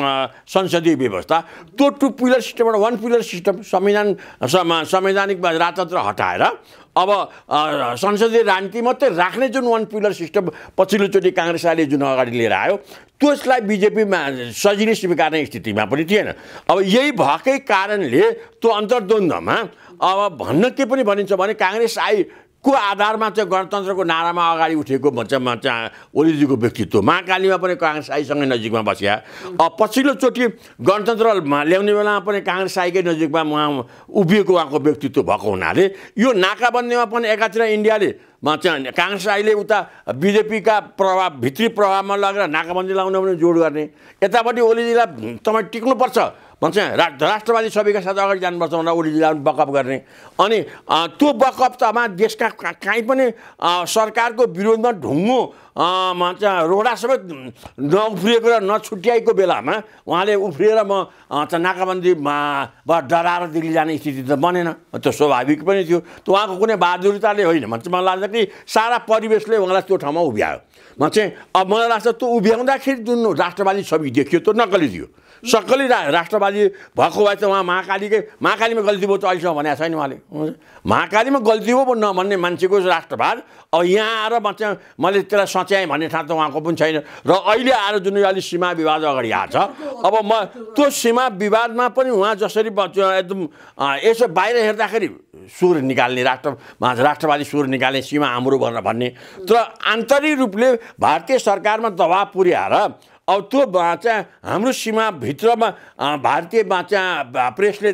संसदीय व्यवस्था त्यो टु व्हिलर सिस्टमबाट वान व्हिलर सिस्टम संविधान संवैधानिक राजतन्त्र हटाएर अब संसदीय राजनीति मात्रै राख्ने जुन वान पिलर सिस्टम पछिल्लोचोटि काङ्ग्रेसले जुन अगाडि लिएर आयो त्यसलाई बिजेपीमा सजिलै स्वीकार्ने स्थितिमा पनि थिएन। अब यही भएकै कारणले त्यो अन्तर्द्वन्द्वमा अब भन्न के पनि भनिन्छ भने काङ्ग्रेस आई को आधारमा चाहिँ गणतन्त्रको नारामा अगाडि उठेको भन्छ चाहिँ ओलीजीको व्यक्तित्व महाकालीमा पनि काङ्ग्रेस आईसँगै नजिकमा बसिया। पछिल्लोचोटि गणतन्त्र ल्याउने बेलामा पनि काङ्ग्रेस आईकै नजिकमा उहाँ उभिएको उहाँको व्यक्तित्व भएको हुनाले यो नाकाबन्दीमा पनि एकातिर इन्डियाले चाहिँ काङ्ग्रेस आईले उता बिजेपीका प्रभाव भित्री प्रभावमा लगेर नाकाबन्दी लाउन पनि जोड गर्ने, यतापट्टि ओलीजीलाई तपाईँ टिक्नुपर्छ भन्छ रा राष्ट्रवादी सबैका साथ अगाडि जानुपर्छ भनेर ओलीजीलाई बकअप गर्ने। अनि त्यो बकअपमा देशका कहीँ पनि सरकारको विरोधमा ढुङ्गो भन्छ रोडा सबै नउफ्रिएको र नछुट्याएको बेलामा उहाँले उफ्रिएर म नाकाबन्दीमा डराएर दिल्ली जाने स्थिति त बनेन। त्यो स्वाभाविक पनि थियो। त्यो उहाँको कुनै बहादुरताले होइन भन्छ मलाई लाग्छ कि सारा परिवेशले उहाँलाई त्यो ठाउँमा उभ्यायो। म चाहिँ अब मलाई लाग्छ त्यो उभ्याउँदाखेरि जुन राष्ट्रवादी छवि देखियो त्यो नक्कली थियो। सक्कली रा राष्ट्रवादी भएको भए त उहाँ महाकालीकै महाकालीमा गल्ती भयो त अहिलेसम्म भनेको छैन उहाँले। महाकालीमा गल्ती हो नभन्ने मान्छेको राष्ट्रवाद अब यहाँ आएर भन्छ मैले त्यसलाई सच्याएँ भन्ने ठाउँ त उहाँको पनि छैन। र अहिले आएर जुन अहिले सीमा विवाद अगाडि आएको छ अब म त्यो सीमा विवादमा पनि उहाँ जसरी एकदम यसो बाहिर हेर्दाखेरि सुर निकाल्ने राष्ट्रमा राष्ट्रवादी सुर निकाल्ने सीमा हाम्रो भनेर भन्ने तर आन्तरिक रूपले भारतीय सरकारमा दबाब पुर्याएर अब त्यो चाहिँ हाम्रो सीमाभित्रमा भारतीय चाहिँ प्रेसले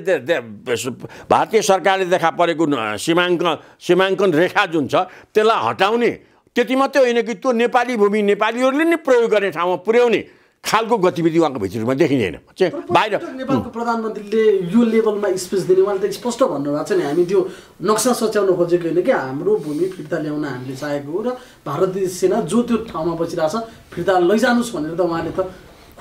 भारतीय सरकारले देखा परेको सीमाङ्कन सीमाङ्कन रेखा जुन छ त्यसलाई हटाउने त्यति मात्रै होइन कि त्यो नेपाली भूमि नेपालीहरूले नै प्रयोग गर्ने ठाउँमा पुर्याउने खालको गतिविधि उहाँको भित्रमा देखिँदैन। बाहिर नेपालको प्रधानमन्त्रीले यो लेभलमा स्पेस दिने उहाँले त स्पष्ट भन्नुभएको छ नि हामी त्यो नक्सा सच्याउन खोजेको होइन कि हाम्रो भूमि फिर्ता ल्याउन हामीले चाहेको हो र भारतीय सेना जो त्यो ठाउँमा बसिरहेछ फिर्ता लैजानुहोस् भनेर त उहाँले त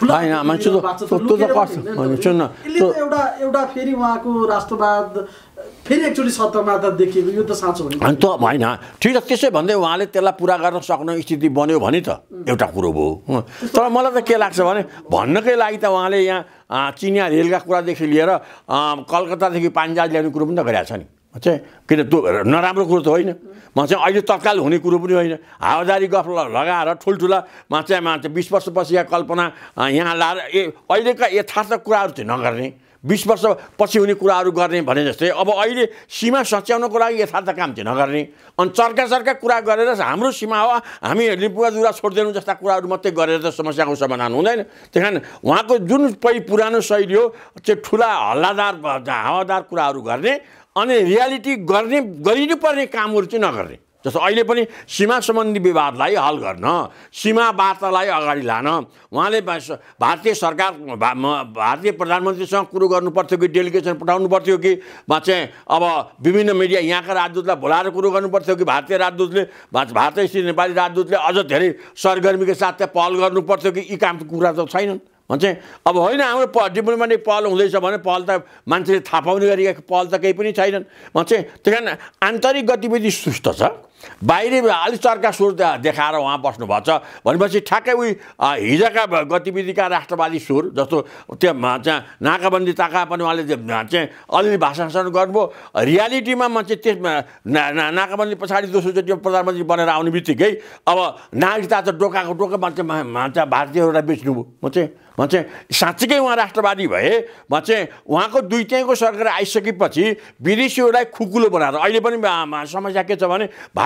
एउटा एउटा फेरि उहाँको राष्ट्रवाद फेरि एकचोटि सत्तामा त देखिएको यो त साँचो हो नि त होइन। ठिक छ त्यसै भन्दै उहाँले त्यसलाई पुरा गर्न सक्ने स्थिति बन्यो भने त एउटा कुरो भयो। तर मलाई त के लाग्छ भने भन्नकै लागि त उहाँले यहाँ चिनिया रेलका कुरादेखि लिएर कलकत्तादेखि पान्जाज ल्याउने कुरो पनि त गरेको छ नि चाहिँ किन त्यो नराम्रो कुरो त होइन। म चाहिँ अहिले तत्काल हुने कुरो पनि होइन। हावादारी गफ लगाएर ठुल्ठुला मा चाहिँ मा चाहिँ बिस वर्षपछिका कल्पना यहाँ लाएर ए अहिलेका यथार्थ कुराहरू चाहिँ नगर्ने बिस वर्ष पछि हुने कुराहरू गर्ने भने जस्तै अब अहिले सीमा सच्याउनको लागि यथार्थ काम चाहिँ नगर्ने अनि चर्का चर्का कुरा गरेर हाम्रो सीमा हो हामी लिपुवाजुरा छोडिदिनु जस्ता कुराहरू मात्रै गरेर त समस्याको समाधान हुँदैन। त्यही कारण उहाँको जुन पहि पुरानो शैली हो चाहिँ ठुला हल्लादार हावादार कुराहरू गर्ने अनि रियालिटी गर्ने गरिनुपर्ने कामहरू चाहिँ नगर्ने। जस्तो अहिले पनि सीमा सम्बन्धी विवादलाई हल गर्न सीमा वार्तालाई अगाडि लान उहाँले भारतीय सरकार भारतीय प्रधानमन्त्रीसँग कुरो गर्नुपर्थ्यो कि डेलिगेसन पठाउनु पर्थ्यो कि चाहिँ अब विभिन्न मिडिया यहाँका राजदूतलाई बोलाएर कुरो गर्नुपर्थ्यो कि भारतीय राजदूतले भारतीय स्थित नेपाली राजदूतले अझ धेरै सरगर्मीको साथ त्यहाँ पहल गर्नुपर्थ्यो कि यी काम कुरा त छैनन् भन्छ। अब होइन हाम्रो प डिप्लोमेटिक पहल हुँदैछ भने पहल त मान्छेले थाहा पाउने गरिएको पहल त केही पनि छैनन् भन्छ। त्यही कारण आन्तरिक गतिविधि सुस्त छ बाहिरी अलिक चर्का सुर देखाएर उहाँ बस्नुभएको छ भनेपछि ठ्याक्कै उही हिजोका गतिविधिका राष्ट्रवादी सुर जस्तो त्यो चाहिँ नाकाबन्दी ताका पनि उहाँले चाहिँ अलिअलि भाषण गर्नुभयो रियालिटीमा मान्छे त्यसमा नाकाबन्दी पछाडि दोस्रोचोटि प्रधानमन्त्री बनेर आउने बित्तिकै अब नागरिकता त डोकाको डोका मान्छे मान्छे भारतीयहरूलाई बेच्नुभयो म चाहिँ म चाहिँ साँच्चीकै उहाँ राष्ट्रवादी भए म चाहिँ उहाँको दुई त्यहीँको सरकार आइसकेपछि विदेशीहरूलाई खुकुलो बनाएर अहिले पनि समस्या के छ भने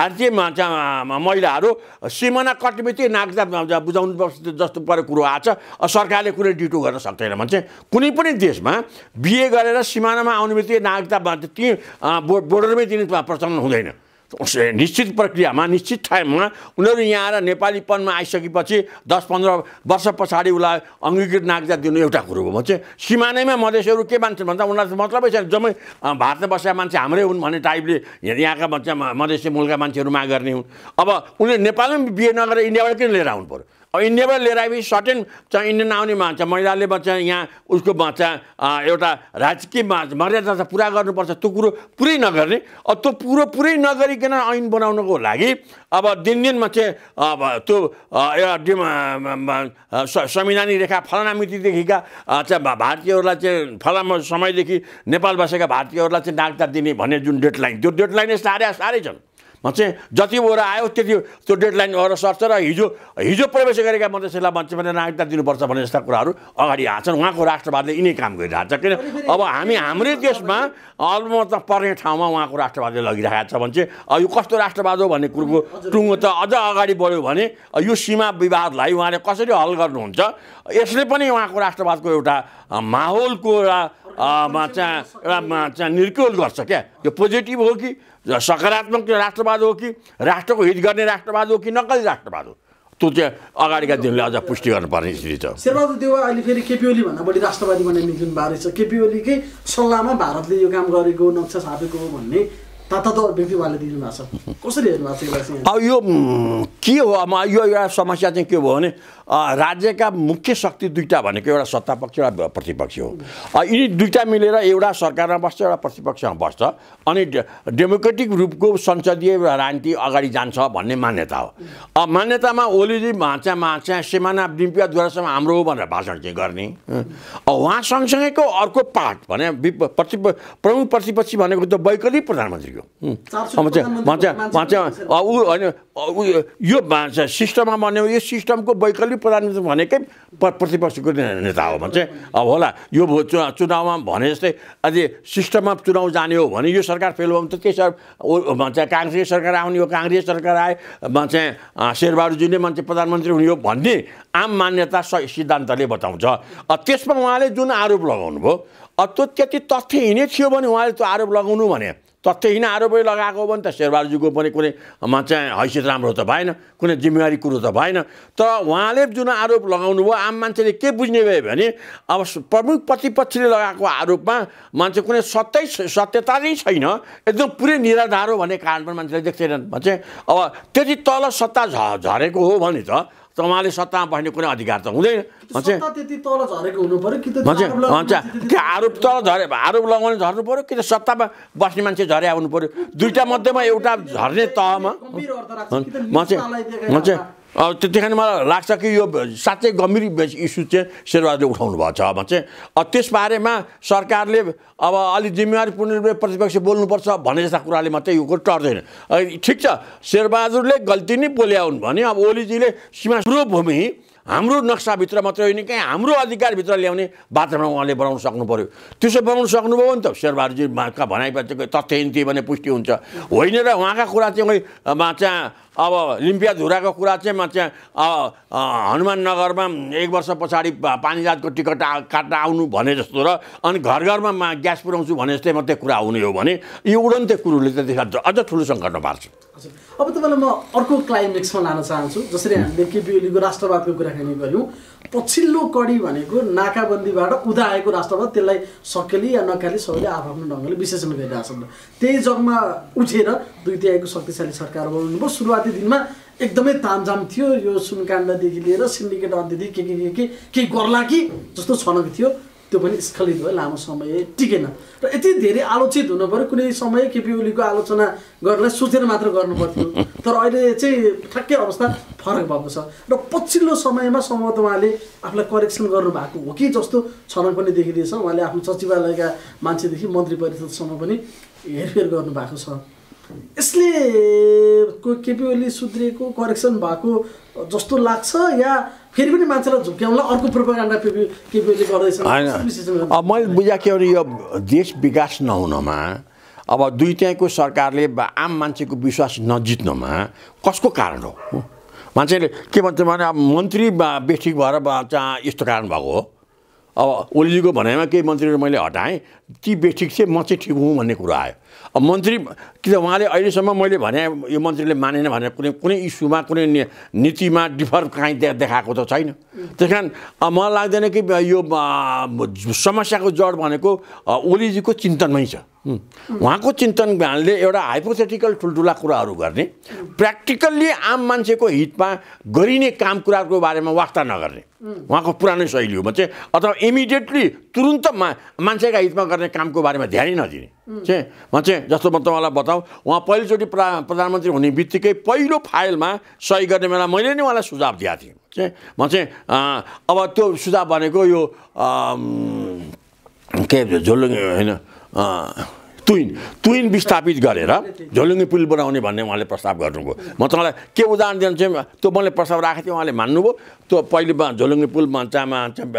भारतीय महिलाहरू सिमाना कटमिति नागरिकता बुझाउनु पर्छ जस्तो परेको कुरो आछ सरकारले कुनै डिटो गर्न सक्दैन भन्छ कुनै पनि देशमा बिए गरेर सिमानामा आउने बित्तिकै नागरिकता ती बोर्डरमै दिने प्रचलन हुँदैन निश्चित प्रक्रियामा निश्चित टाइममा उनीहरू यहाँ आएर नेपालीपनमा आइसकेपछि दस पन्ध्र वर्ष पछाडि उसलाई अङ्गीकृत नागरिकता दिनु एउटा कुरो हो भन्छ सिमानैमा मधेसीहरू के मान्छन् भन्दा उनीहरूलाई मतलबै छैन जम्मै भारतमा बसेका मान्छे हाम्रै हुन् भन्ने टाइपले यहाँका मान्छे मधेसी मूलका मान्छेहरू माग गर्ने हुन् अब उनीहरू नेपालमै बिहे नगरेर इन्डियाबाट किन लिएर आउनु पर्यो अब इन्डियाबाट लिएर आएपछि सर्टेन चाहिँ इन्डियन आउने मान्छ महिलाले भन्छ यहाँ उसको भन्छ एउटा राजकीय मर्यादा त पुरा गर्नुपर्छ त्यो कुरो पुरै नगर्ने अब त्यो कुरो पुरै नगरिकन ऐन बनाउनको लागि अब दिनदिनमा चाहिँ अब त्यो एउटा संवैधानिक रेखा फलाना मितिदेखिका चाहिँ भारतीयहरूलाई चाहिँ फलाना समयदेखि नेपाल बसेका भारतीयहरूलाई चाहिँ नागरिकता दिने भन्ने जुन डेडलाइन त्यो डेडलाइन साह्रै साह्रै छन् चाहिँ जति ओर आयो त्यति त्यो डेडलाइन ओर सर्छ र हिजो हिजो प्रवेश गरेका मधेसीलाई भन्छ भने नागरिकता दिनुपर्छ भन्ने जस्ता कुराहरू अगाडि आछन् उहाँको राष्ट्रवादले यिनै काम गरिरहेको छ किन अब हामी हाम्रै देशमा अलमत पर्ने ठाउँमा उहाँको राष्ट्रवादले लगिरहेको छ भने चाहिँ यो कस्तो राष्ट्रवाद हो भन्ने कुरोको टुङ्गो त अझ अगाडि बढ्यो भने यो सीमा विवादलाई उहाँले कसरी हल गर्नुहुन्छ यसले पनि उहाँको राष्ट्रवादको एउटा माहौलको एउटा चाहिँ निर्क्युल गर्छ क्या यो पोजिटिभ हो कि सकारात्मक राष्ट्रवाद हो कि राष्ट्रको हित गर्ने राष्ट्रवाद हो कि नक्कली राष्ट्रवाद हो त्यो चाहिँ अगाडिका दिनले अझ पुष्टि गर्नुपर्ने स्थिति छ शेरबहादुर देउवा अहिले फेरि केपी ओली भन्दा बढी राष्ट्रवादी बनाइने जुन बारे छ केपी ओलीकै सल्लाहमा भारतले यो काम गरेको नक्सा छापेको हो भन्ने ताता त व्यक्ति उहाँले दिनु भएको छ कसरी हेर्नु भएको छ अब यो के हो अब यो एउटा समस्या चाहिँ के भयो भने राज्यका मुख्य शक्ति दुईटा भनेको एउटा सत्तापक्ष एउटा प्रतिपक्ष हो यिनी दुईटा मिलेर एउटा सरकारमा बस्छ एउटा प्रतिपक्षमा बस्छ अनि डेमोक्रेटिक रूपको संसदीय राजनीति अगाडि जान्छ भन्ने मान्यता हो अब मान्यतामा ओलीजी भाँचा माछा सिमाना डिम्पियाद्वारासम्म हाम्रो हो भनेर भाषण चाहिँ गर्ने उहाँ सँगसँगैको अर्को पार्ट भने प्रति प्रमुख प्रतिपक्षी भनेको त वैकल्पिक प्रधानमन्त्रीको यो सिस्टममा भन्यो यो सिस्टमको वैकल्पिक प्रधानमन्त्री भनेकै प्रतिपक्षको नेता हो भन्छ अब होला यो चुनावमा भने जस्तै अझै सिस्टममा चुनाव जाने हो भने यो सरकार फेल भयो भने त के सर भन्छ काङ्ग्रेस सरकार आउने हो काङ्ग्रेस सरकार आए भन्छ शेरबहादुरजीले मान्छे प्रधानमन्त्री हुने हो भन्ने आम मान्यता सिद्धान्तले बताउँछ त्यसमा उहाँले जुन आरोप लगाउनु भयो त्यो त्यति तथ्यहीन थियो भने उहाँले त्यो आरोप लगाउनु भने तथ्यहीन आरोपै लगाएको हो भने त शेरबहादुरजीको पनि कुनै चाहिँ हैसियत राम्रो त भएन कुनै जिम्मेवारी कुरो त भएन तर उहाँले जुन आरोप लगाउनु भयो आम मान्छेले के बुझ्ने भयो भने अब प्रमुख प्रतिपक्षले लगाएको आरोपमा मान्छे कुनै सत्य सत्यता नै छैन एकदम पुरै निराधार हो भन्ने कारण पनि मान्छेले देख्दैनन् भन्छ अब त्यति तल सत्ता झ झरेको हो भने त त उहाँले सत्तामा बस्ने कुनै अधिकार त हुँदैन भन्छ त्यति तल झरेको हुनु पर्यो कि त भन्छ भन्छ के आरोप तल झरे आरोप लगाउने झर्नु पर्यो कि त सत्तामा बस्ने मान्छे झरे आउनु पर्यो दुईटा मध्येमा एउटा झर्ने तहमा भन्छ भन्छ त्यतिखेर मलाई लाग्छ कि यो साँच्चै गम्भीर इस्यु चाहिँ शेरबहादुरले उठाउनु भएको छ भन्छ त्यसबारेमा सरकारले अब अलिक जिम्मेवारीपूर्ण रूपले प्रतिपक्ष बोल्नुपर्छ भन्ने जस्ता कुराले मात्रै यो कुरो टर्दैन ठिक छ शेरबहादुरले गल्ती नै बोल्या हुन् भने अब ओलीजीले सीमा सुरु भूमि हाम्रो नक्साभित्र मात्रै होइन कहीँ हाम्रो अधिकारभित्र ल्याउने वातावरण उहाँले बनाउन सक्नु पर्यो त्यसो बनाउन सक्नुभयो भने त शेरबहादुरजीका भनाइपछि तथ्यहीन थिए भने पुष्टि हुन्छ होइन र उहाँका कुरा चाहिँ चाहिँ अब लिम्पियाधुराको कुरा चाहिँ चाहिँ हनुमान नगरमा एक वर्ष पछाडि पानीजातको टिकट काट्न आउनु भने जस्तो र अनि घर घरमा ग्यास पुर्याउँछु भने जस्तै मात्रै कुरा हुने हो भने यो उडन्ते कुरोले त देखान्छ अझ ठुलो सङ्कटमा पार्छ अब तपाईँलाई म अर्को क्लाइमेक्समा लान चाहन्छु जसरी हामीले केपी ओलीको राष्ट्रवादको कुराकानी गऱ्यौँ पछिल्लो कडी भनेको नाकाबन्दीबाट उदाएको राष्ट्रवाद त्यसलाई सकेली या नकाली सबैले आफ्नो ढङ्गले विश्लेषण गरिरहेछन् त्यही जगमा उठेर दुई तिहाईको शक्तिशाली सरकार बनाउनुभयो सुरुवाती दिनमा एकदमै तामझाम थियो यो सुनकाण्डदेखि लिएर सिन्डिकेट अन्त्यदेखि के के के के केही गर्ला कि जस्तो छनक थियो त्यो पनि स्खलित भयो लामो समय टिकेन र यति धेरै आलोचित हुनु पर्यो कुनै समय केपी ओलीको आलोचना गर्नलाई सोचेर मात्र गर्नु पर्थ्यो तर अहिले चाहिँ ठ्याक्कै अवस्था फरक भएको छ र पछिल्लो समयमा सम्भवतः उहाँले आफूलाई करेक्सन गर्नुभएको हो कि जस्तो छनक पनि देखिदिएछ उहाँले आफ्नो सचिवालयका मान्छेदेखि मन्त्री परिषदसम्म पनि हेरफेर गर्नुभएको छ यसले केपी ओली सुध्रिएको करेक्सन भएको जस्तो लाग्छ या फेरि पनि मान्छेलाई झुक्क्याउनलाई अर्को प्रोपागान्डा केपी ओली गर्दैछ होइन अब मैले बुझाएको यो देश विकास नहुनमा अब दुई त्याइको सरकारले आम मान्छेको विश्वास नजित्नमा कसको कारण हो मान्छेले के भन्छ भने अब मन्त्री बेठिक भएर चाहिँ यस्तो कारण भएको हो अब ओलीजीको भनाइमा केही मन्त्रीहरू मैले हटाएँ ती बेठिक थिए म चाहिँ ठिक हुँ भन्ने कुरा आयो अब मन्त्री कि त उहाँले अहिलेसम्म मैले भने यो मन्त्रीले मानेन भनेर कुनै कुनै इस्युमा कुनै नीतिमा डिफर काहीँ देखाएको त छैन त्यस कारण मलाई लाग्दैन कि यो समस्याको जड भनेको ओलीजीको चिन्तनमै छ उहाँको चिन्तनले एउटा हाइपोथेटिकल ठुल्ठुला कुराहरू गर्ने प्र्याक्टिकल्ली आम मान्छेको हितमा गरिने काम कुराको बारेमा वास्ता नगर्ने उहाँको पुरानै शैली हो म चाहिँ अथवा इमिडिएटली तुरुन्त मा मान्छेका हितमा गर्ने कामको बारेमा ध्यानै नदिने चाहिँ म चाहिँ जस्तो म तपाईँलाई बताऊँ उहाँ पहिलोचोटि प्रा प्रधानमन्त्री हुने बित्तिकै पहिलो फाइलमा सही गर्ने बेला मैले नै उहाँलाई सुझाव दिएको थिएँ चाहिँ म चाहिँ अब त्यो सुझाव भनेको यो के झोलुङ्गे होइन तुइन तुइन विस्थापित गरेर झोलुङ्गे पुल बनाउने भन्ने उहाँले प्रस्ताव गर्नुभयो म तपाईँलाई के उदाहरण दिनु चाहिँ त्यो मैले प्रस्ताव राखेको थिएँ उहाँले मान्नुभयो त्यो पहिले झोलुङ्गे पुल मान्छामा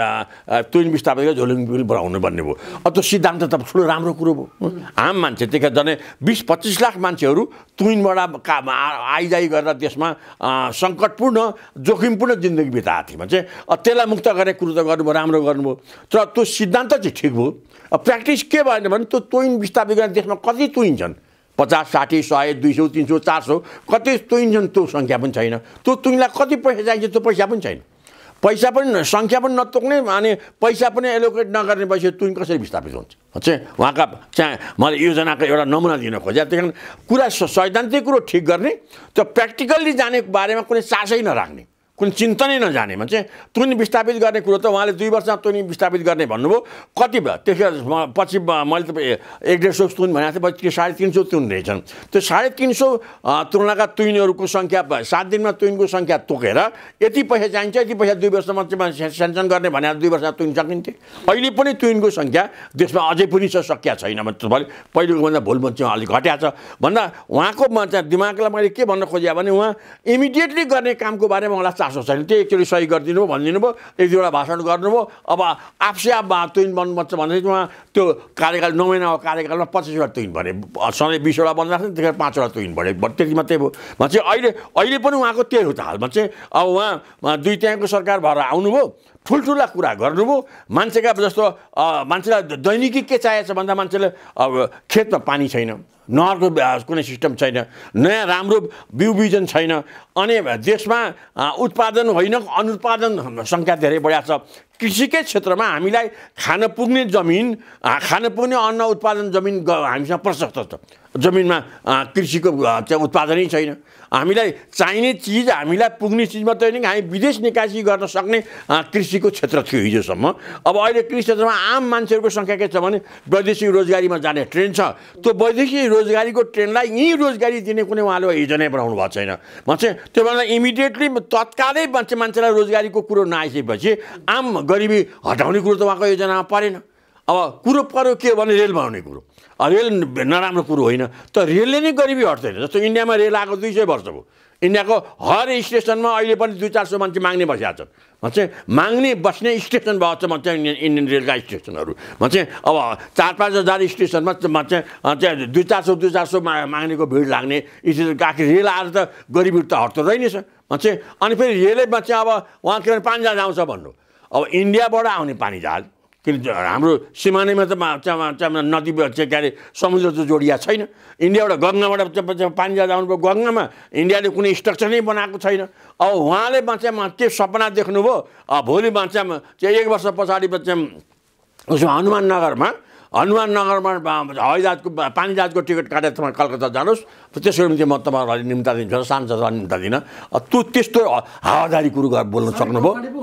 तुइन विस्थापित गरेर झोलुङ्गे पुल बनाउनु भन्ने भयो अब त्यो सिद्धान्त त ठुलो राम्रो कुरो भयो आम मान्छे त्यही झन् बिस पच्चिस लाख मान्छेहरू तुइनबाट का आइजाइ गरेर देशमा सङ्कटपूर्ण जोखिमपूर्ण जिन्दगी बिताएको थिएँ चाहिँ त्यसलाई मुक्त गर्ने कुरो त गर्नुभयो राम्रो गर्नुभयो तर त्यो सिद्धान्त चाहिँ ठिक भयो प्र्याक्टिस के भएन भने त्यो तुइन विस्थापित गर्ने देशमा कति तुइन छन् पचास साठी सय दुई सौ तिन सौ चार सौ कति तुइन छन् त्यो सङ्ख्या पनि छैन त्यो तुइनलाई कति पैसा चाहिन्छ त्यो पैसा पनि छैन पैसा पनि सङ्ख्या पनि नतोक्ने अनि पैसा पनि एलोकेट नगर्ने भएपछि तुइन कसरी विस्थापित हुन्छ चाहिँ उहाँका चाहिँ मैले योजनाको एउटा नमुना दिन खोजेँ त्यही कारण कुरा सैद्धान्तिक कुरो ठिक गर्ने त्यो प्र्याक्टिकल्ली जाने बारेमा कुनै चासै नराख्ने कुनै चिन्तनै नजानेमा चाहिँ तुइन विस्थापित गर्ने कुरो त उहाँले दुई वर्षमा तुइन विस्थापित गर्ने भन्नुभयो कति भयो त्यसो पछि मैले त एक डेढ सौ तुइन भनेको थिएँ पछि साढे तिन सौ तुइन रहेछन् त्यो साढे तिन सौ तुलनाका तुइनहरूको सङ्ख्या सात दिनमा तुइनको सङ्ख्या तोकेर यति पैसा चाहिन्छ यति पैसा दुई वर्षमा चाहिँ सेन्सन गर्ने भनेर दुई वर्षमा तुइन सकिन्थ्यो अहिले पनि तुइनको सङ्ख्या देशमा अझै पनि छ सकिया छैन भने पहिलेको भन्दा भुल चाहिँ अलिक घट्या छ भन्दा उहाँको दिमागलाई मैले के भन्न खोजेँ भने उहाँ इमिडिएटली गर्ने कामको बारेमा उहाँलाई चासो छैन त्यो एकचोटि सही गरिदिनु भयो भनिदिनु भयो एक दुईवटा भाषण गर्नुभयो अब आफसे आप तुइन बन्नुपर्छ भनेपछि उहाँ त्यो कार्यकाल नौ महिनाको कार्यकालमा पच्चिसवटा तुइन भने सधैँ बिसवटा बन्द राख्छ त्यतिखेर पाँचवटा तुइन भने त्यति मात्रै भयो म चाहिँ अहिले अहिले पनि उहाँको त्यही हो त हालमा चाहिँ अब उहाँ दुई त्याइको सरकार भएर आउनुभयो ठुल्ठुला कुरा गर्नुभयो मान्छेका जस्तो मान्छेलाई दैनिकी के चाहिएको छ भन्दा मान्छेले अब खेतमा पानी छैन नहरको कुनै सिस्टम छैन नयाँ राम्रो बिउ बिजन छैन अनि देशमा उत्पादन होइन अनुत्पादन सङ्ख्या धेरै बढाएको छ कृषिकै क्षेत्रमा हामीलाई खान पुग्ने जमिन खान पुग्ने अन्न उत्पादन जमिन हामीसँग प्रशस्त छ जमिनमा कृषिको चाहिँ उत्पादनै छैन हामीलाई चाहिने चिज हामीलाई पुग्ने चिज मात्रै होइन हामी विदेश निकासी गर्न सक्ने कृषिको क्षेत्र थियो हिजोसम्म अब अहिले कृषि क्षेत्रमा आम मान्छेहरूको सङ्ख्या के छ भने वैदेशिक रोजगारीमा जाने ट्रेन्ड छ त्यो वैदेशिक रोजगारीको ट्रेन्डलाई यहीँ रोजगारी दिने कुनै उहाँले हिजो नै बनाउनु भएको छैन म चाहिँ त्यो बेला इमिडिएटली तत्कालै मान्छे मान्छेलाई रोजगारीको कुरो नआइसकेपछि आम गरिबी हटाउने कुरो त उहाँको योजनामा परेन अब कुरो पर्यो के भने रेल बनाउने कुरो रेल नराम्रो कुरो होइन त रेलले नै गरिबी हट्दैन जस्तो इन्डियामा रेल आएको दुई सय वर्ष भयो इन्डियाको हर स्टेसनमा अहिले पनि दुई चार सौ मान्छे माग्ने बसेका छन् म चाहिँ माग्ने बस्ने स्टेसन भएको छ म चाहिँ इन्डियन रेलका स्टेसनहरू म चाहिँ अब चार पाँच हजार स्टेसनमा म चाहिँ दुई चार सौ दुई चार सौ माग्नेको भिड लाग्ने स्टेसन आखिर रेल आएर त गरिबी त हट्दो रहेनछ म चाहिँ अनि फेरि रेलैमा चाहिँ अब उहाँ के भने पानी जहाज आउँछ भन्नु अब इन्डियाबाट आउने पानी जहाज किन हाम्रो सिमानैमा त नदी चाहिँ के अरे समुद्र त जोडिया छैन इन्डियाबाट गङ्गाबाट पानी जहाज आउनुभयो गङ्गामा इन्डियाले कुनै स्ट्रक्चर नै बनाएको छैन अब उहाँले चाहिँ के सपना देख्नुभयो भोलि चाहिँ एक वर्ष पछाडि चाहिँ उसमा हनुमान नगरमा हनुमान नगरमा हवाई जहाजको पानी जहाजको टिकट काटेर तपाईँ कलकत्ता जानुहोस् त्यसको निम्ति म तपाईँहरूलाई निम्ता दिन्छु सांसदलाई निम्ता दिन त्यो त्यस्तो हावादारी कुरो बोल्न सक्नुभयो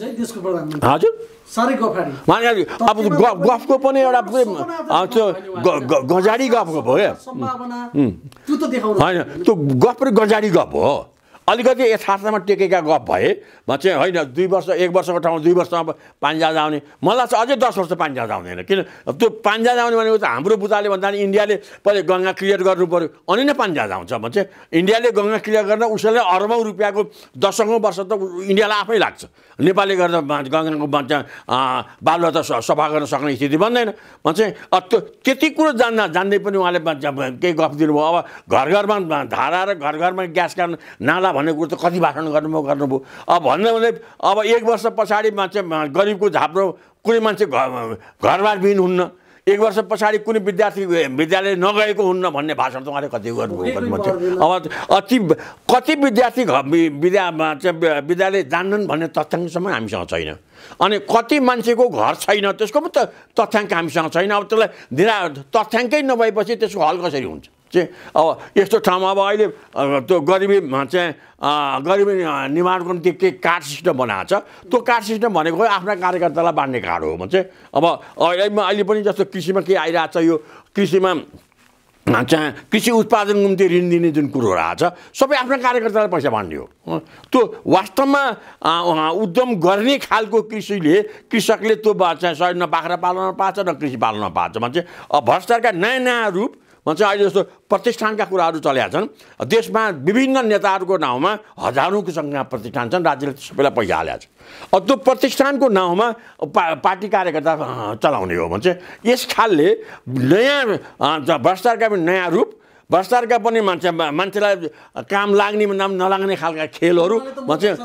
हजुर साह्रै गफाडी अब गफको पनि एउटा त्यो गजाडी गफ भयो होइन त्यो गफ पनि गजाडी गफ हो अलिकति यथार्थमा टेकेका गफ भए म चाहिँ होइन दुई वर्ष एक वर्षको ठाउँमा दुई वर्षमा पान्जाज आउने मलाई चाहिँ अझै दस वर्ष पान्जाज आउँदैन किन त्यो पान्जाज आउने भनेको त हाम्रो बुदाले भन्दा नि इन्डियाले पहिले गङ्गा क्लियर गर्नु पऱ्यो अनि नै पान्जाज आउँछ म चाहिँ इन्डियाले गङ्गा क्लियर गर्न उसैले अरबौँ रुपियाँको दशकौँ वर्ष त इन्डियालाई आफै लाग्छ नेपालले गर्दा गङ्गाको बालुवा त सफा गर्न सक्ने स्थिति बन्दैन म चाहिँ त्यो त्यति कुरो जान्दा जान्दै पनि उहाँले केही गफ दिनुभयो अब घर घरमा धारा र घर घरमा ग्यास काट्नु नाला भन्ने कुरो त कति भाषण गर्नुभयो गर्नुभयो अब भन्दै भन्दै अब एक वर्ष पछाडि मान्छे गरिबको झाप्रो कुनै मान्छे घरबार बिहीन हुन्न एक वर्ष पछाडि कुनै विद्यार्थी विद्यालय नगएको हुन्न भन्ने भाषण त उहाँले कति गर्नुभयो अब अति कति विद्यार्थी विद्या विद्यालय जान्नन् भन्ने तथ्याङ्कसम्म हामीसँग छैन अनि कति मान्छेको घर छैन त्यसको पनि त तथ्याङ्क हामीसँग छैन अब त्यसलाई धेरै तथ्याङ्कै नभएपछि त्यसको हल कसरी हुन्छ चाहिँ अब यस्तो ठाउँमा अब अहिले त्यो गरिबी चाहिँ गरिबी निवारणको निम्ति के कार्ड सिस्टम बनाएको छ त्यो कार्ड सिस्टम भनेको आफ्ना कार्यकर्तालाई बाँड्ने कार्ड हो म चाहिँ अब अहिले अहिले पनि जस्तो कृषिमा के आइरहेको छ यो कृषिमा चाहिँ कृषि उत्पादनको निम्ति ऋण दिने जुन कुरो रहेछ सबै आफ्ना कार्यकर्तालाई पैसा बाँड्ने हो त्यो वास्तवमा उद्यम गर्ने खालको कृषिले कृषकले त्यो चाहिँ सय न बाख्रा पाल्न पाएछ न कृषि पाल्न पाएछ भने चाहिँ भ्रष्टाचारका नयाँ नयाँ रूप म चाहिँ अहिले जस्तो प्रतिष्ठानका कुराहरू चलेका छन् देशमा विभिन्न नेताहरूको नाउँमा हजारौँको सङ्ख्या प्रतिष्ठान छन् राज्यले सबैलाई पैसा हालेको छ अब त्यो प्रतिष्ठानको नाउँमा पा पार्टी कार्यकर्ता चलाउने हो भने चाहिँ यस खालले नयाँ भ्रष्टाचारका पनि नयाँ रूप भ्रष्टाचारका पनि मान्छे मान्छेलाई काम लाग्ने नाम नलाग्ने खालका खेलहरू म चाहिँ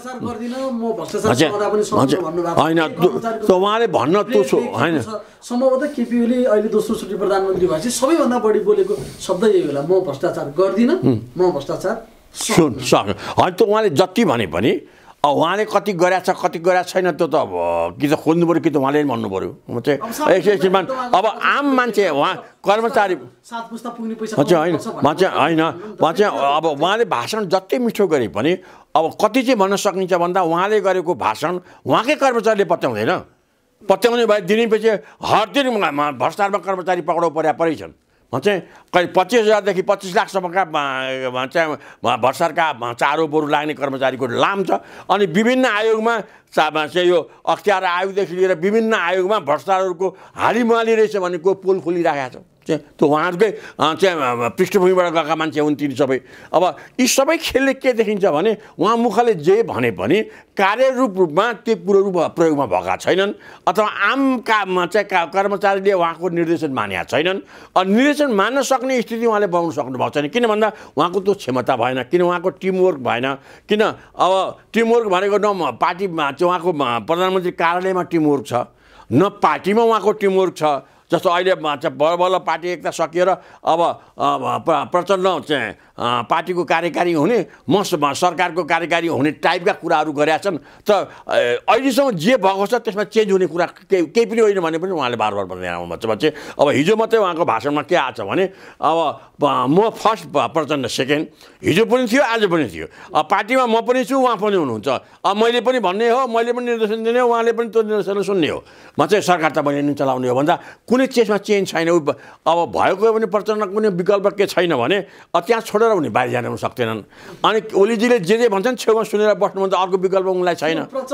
होइन उहाँले भन्न त्यो होइन सम्भवतः केपी ओली अहिले दोस्रो चोटि प्रधानमन्त्री भएपछि सबैभन्दा बढी बोलेको शब्द यही होला म भ्रष्टाचार गर्दिनँ म भ्रष्टाचार सुन सक्नु होइन त उहाँले जति भने पनि अब उहाँले कति गरेछ कति गरेछ छैन त्यो त अब कि त खोज्नु पऱ्यो कि त उहाँले भन्नु पऱ्यो म चाहिँ एकछिनमा अब आम मान्छे उहाँ कर्मचारी होइन म चाहिँ होइन म चाहिँ अब उहाँले भाषण जति मिठो गरे पनि अब कति चाहिँ भन्न सकिन्छ भन्दा उहाँले गरेको भाषण उहाँकै कर्मचारीले पत्याउँदैन पत्याउने भए दिनैपछि हर दिन भ्रष्टाचारमा कर्मचारी पक्राउ परेका परै छन् म चाहिँ करिब पच्चिस हजारदेखि पच्चिस लाखसम्मका चाहिँ भ्रष्टाचारका चारो बोरु लाग्ने कर्मचारीको लाम छ अनि विभिन्न आयोगमा चाहिँ यो अख्तियार आयोगदेखि लिएर विभिन्न आयोगमा भ्रष्टाचारहरूको हालिमाली रहेछ भनेको पोल खोलिराखेको छ चाहिँ त्यो उहाँहरूकै चाहिँ पृष्ठभूमिबाट गएका मान्छे हुन् तिनी सबै अब यी सबै खेलले के देखिन्छ भने उहाँ मुखले जे भने पनि कार्यरूप रूपमा त्यो कुरोहरू प्रयोगमा भएका छैनन् अथवा आम काममा चाहिँ कर्मचारीले उहाँको निर्देशन मानेका छैनन् अनि निर्देशन मान्न सक्ने स्थिति उहाँले बनाउन सक्नु भएको छैन किन भन्दा उहाँको त्यो क्षमता भएन किन उहाँको टिमवर्क भएन किन अब टिमवर्क भनेको न पार्टीमा चाहिँ उहाँको प्रधानमन्त्री कार्यालयमा टिमवर्क छ न पार्टीमा उहाँको टिमवर्क छ जस्तो अहिले चाहिँ बल्ल बल्ल पार्टी एकता सकिएर अब प्रचण्ड चाहिँ पार्टीको कार्यकारी हुने म सरकारको कार्यकारी हुने टाइपका कुराहरू गरेका छन् त अहिलेसम्म जे भएको छ त्यसमा चेन्ज हुने कुरा केही केही पनि होइन भने पनि उहाँले बार बार भन्दै आउनुहुन्छ भने अब हिजो मात्रै उहाँको भाषणमा के आएको छ भने अब म फर्स्ट प्रचण्ड सेकेन्ड हिजो पनि थियो आज पनि थियो अब पार्टीमा म पनि छु उहाँ पनि हुनुहुन्छ अब मैले पनि भन्ने हो मैले पनि निर्देशन दिने हो उहाँले पनि त्यो निर्देशन सुन्ने हो म चाहिँ सरकार त मैले नि चलाउने हो भन्दा कुनै त्यसमा चेन्ज छैन अब भएको पनि प्रचण्डको कुनै विकल्प के छैन भने त्यहाँ छोडेर उनी बाहिर जान सक्दैनन् अनि ओलीजीले जे जे भन्छन् छेउमा सुनेर बस्नुभन्दा अर्को विकल्प उनलाई छैन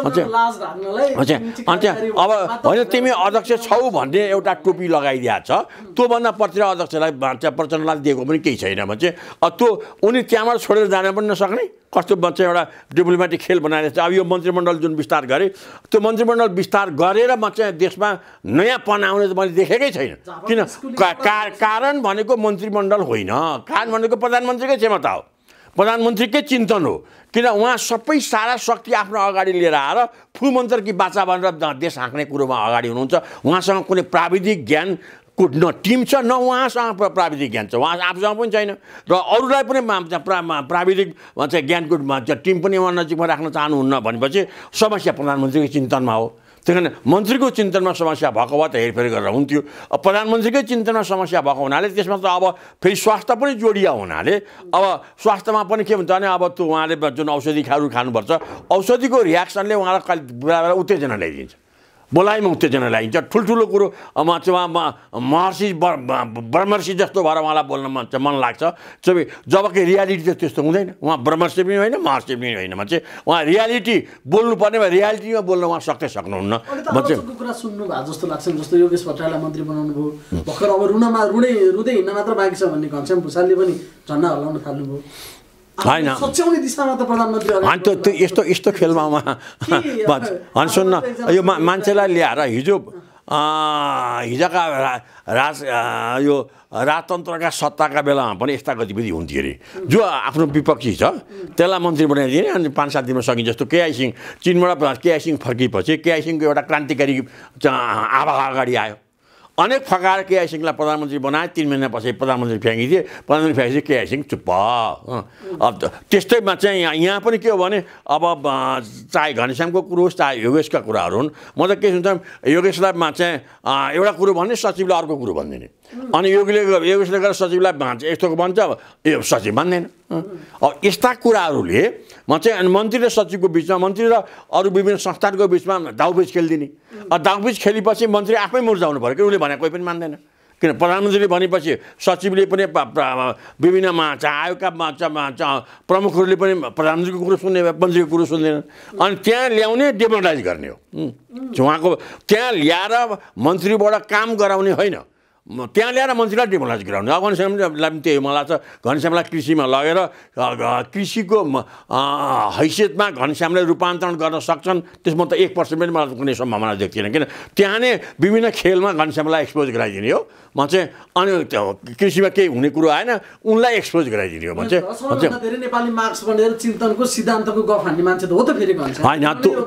अनि त्यहाँ अब होइन तिमी अध्यक्ष छौ भन्ने एउटा टोपी लगाइदिएको छ त्योभन्दा पछि अध्यक्षलाई प्रचण्डलाई दिएको पनि केही छैन भने चाहिँ त्यो उनी त्यहाँबाट छोडेर जान पनि नसक्ने कस्तो चाहिँ एउटा डिप्लोमेटिक खेल बनाएर अब यो मन्त्रीमण्डल जुन विस्तार गरे त्यो मन्त्रीमण्डल विस्तार गरेर म चाहिँ देशमा नयाँपन आउने त मैले देखेकै छैन किन कारण भनेको मन्त्रीमण्डल होइन कारण भनेको प्रधानमन्त्रीकै क्षमता हो प्रधानमन्त्रीकै चिन्तन हो किन उहाँ सबै सारा शक्ति आफ्नो अगाडि लिएर आएर फुमन्त्रकी बाचा भनेर देश हाँक्ने कुरोमा अगाडि हुनुहुन्छ उहाँसँग कुनै प्राविधिक ज्ञान को न टिम छ न उहाँसँग प्राविधिक ज्ञान छ उहाँ आफूसँग पनि छैन र अरूलाई पनि प्राविधिक चाहिँ ज्ञानको टिम पनि उहाँ नजिकमा राख्न चाहनुहुन्न भनेपछि समस्या प्रधानमन्त्रीको चिन्तनमा हो त्यही कारण मन्त्रीको चिन्तनमा समस्या भएको भए त हेरफेर गरेर हुन्थ्यो अब प्रधानमन्त्रीकै चिन्तनमा समस्या भएको हुनाले त्यसमा त अब फेरि स्वास्थ्य पनि जोडिया हुनाले अब स्वास्थ्यमा पनि के हुन्छ भने अब त्यो उहाँले जुन औषधि खानु खानुपर्छ औषधिको रियाक्सनले उहाँलाई उत्तेजना ल्याइदिन्छ बोलाइमा उत्तेजना ल्याइन्छ ठुल्ठुलो कुरो म चाहिँ महर्षि ब्रह्मर्षि जस्तो भएर उहाँलाई बोल्न मन मन लाग्छ सबै जबकि रियालिटी त त्यस्तो हुँदैन उहाँ ब्रह्मर्षि पनि होइन महर्षि पनि होइन मान्छे उहाँ रियालिटी बोल्नुपर्नेमा रियालिटीमा बोल्न उहाँ सक्दै सक्नुहुन्न कुरा सुन्नु भएको जस्तो लाग्छ जस्तो योगेश भट्टराईलाई मन्त्री बनाउनु भयो भर्खर अब रुनमा रुँदै रुँदै हिँड्न मात्र बाँकी छ भन्ने घनश्याम भुसालले पनि झन्डा हल्लाउन थाल्नुभयो होइन सच्याउने दिशामा त प्रधानमन्त्री होइन त्यो त्यो यस्तो यस्तो खेलमा अनि सुन्न यो मान्छेलाई ल्याएर हिजो हिजोका राज यो राजतन्त्रका सत्ताका बेलामा पनि यस्ता गतिविधि हुन्थ्यो अरे जो आफ्नो विपक्षी छ त्यसलाई मन्त्री बनाइदिने अनि पाँच सात दिनमा सकिन्छ जस्तो केआई सिंह चीनबाट केआई सिंह फर्किएपछि केआई सिंहको एउटा क्रान्तिकारी आभा अगाडि आयो अनेक फकाएर केआई सिंहलाई प्रधानमन्त्री बनाए तीन महिनापछि प्रधानमन्त्री फ्याँकिदिए प्रधानमन्त्री फ्याँकेपछि केआई सिंह चुप्प अब त्यस्तैमा चाहिँ यहाँ यहाँ पनि के हो भने अब चाहे घनश्यामको कुरो होस् चाहे योगेशका कुराहरू हुन् म त के सुन्छ योगेशलाई चाहिँ एउटा कुरो भन्ने सचिवले अर्को कुरो भनिदिने अनि योगीले योगेशले गरेर सचिवलाई भन्छ यस्तोको भन्छ यो सचिव मान्दैन अब यस्ता कुराहरूले म चाहिँ मन्त्री र सचिवको बिचमा मन्त्री र अरू विभिन्न संस्थानको बिचमा दाउपेच खेलिदिने दाउपेच खेलेपछि मन्त्री आफै मुर्जाउनु पऱ्यो कि उसले भने कोही पनि मान्दैन किन प्रधानमन्त्रीले भनेपछि सचिवले पनि विभिन्न आयोगका प्रमुखहरूले पनि प्रधानमन्त्रीको कुरो सुन्ने मन्त्रीको कुरो सुन्दैन अनि त्यहाँ ल्याउने डेमोक्राटाइज गर्ने हो उहाँको त्यहाँ ल्याएर मन्त्रीबाट काम गराउने होइन त्यहाँ ल्याएर मन्त्रीलाई डेमोक्राटाइज गराउने अब घनश्यामलाई पनि त्यही मलाई लाग्छ घनश्यामलाई कृषिमा लगेर कृषिको हैसियतमा घनश्यामले रूपान्तरण गर्न सक्छन् त्यसमा त एक पर्सेन्ट पनि मलाई कुनै सम्भावना देख्दिनँ किन त्यहाँ नै विभिन्न खेलमा घनश्यामलाई एक्सपोज गराइदिने हो म चाहिँ अनि कृषिमा केही हुने कुरो आएन उनलाई एक्सपोज गराइदिने हो म चाहिँ धेरै नेपाली मार्क्स भनेर चिन्तनको सिद्धान्तको गफ हान्ने मान्छे त हो त फेरि होइन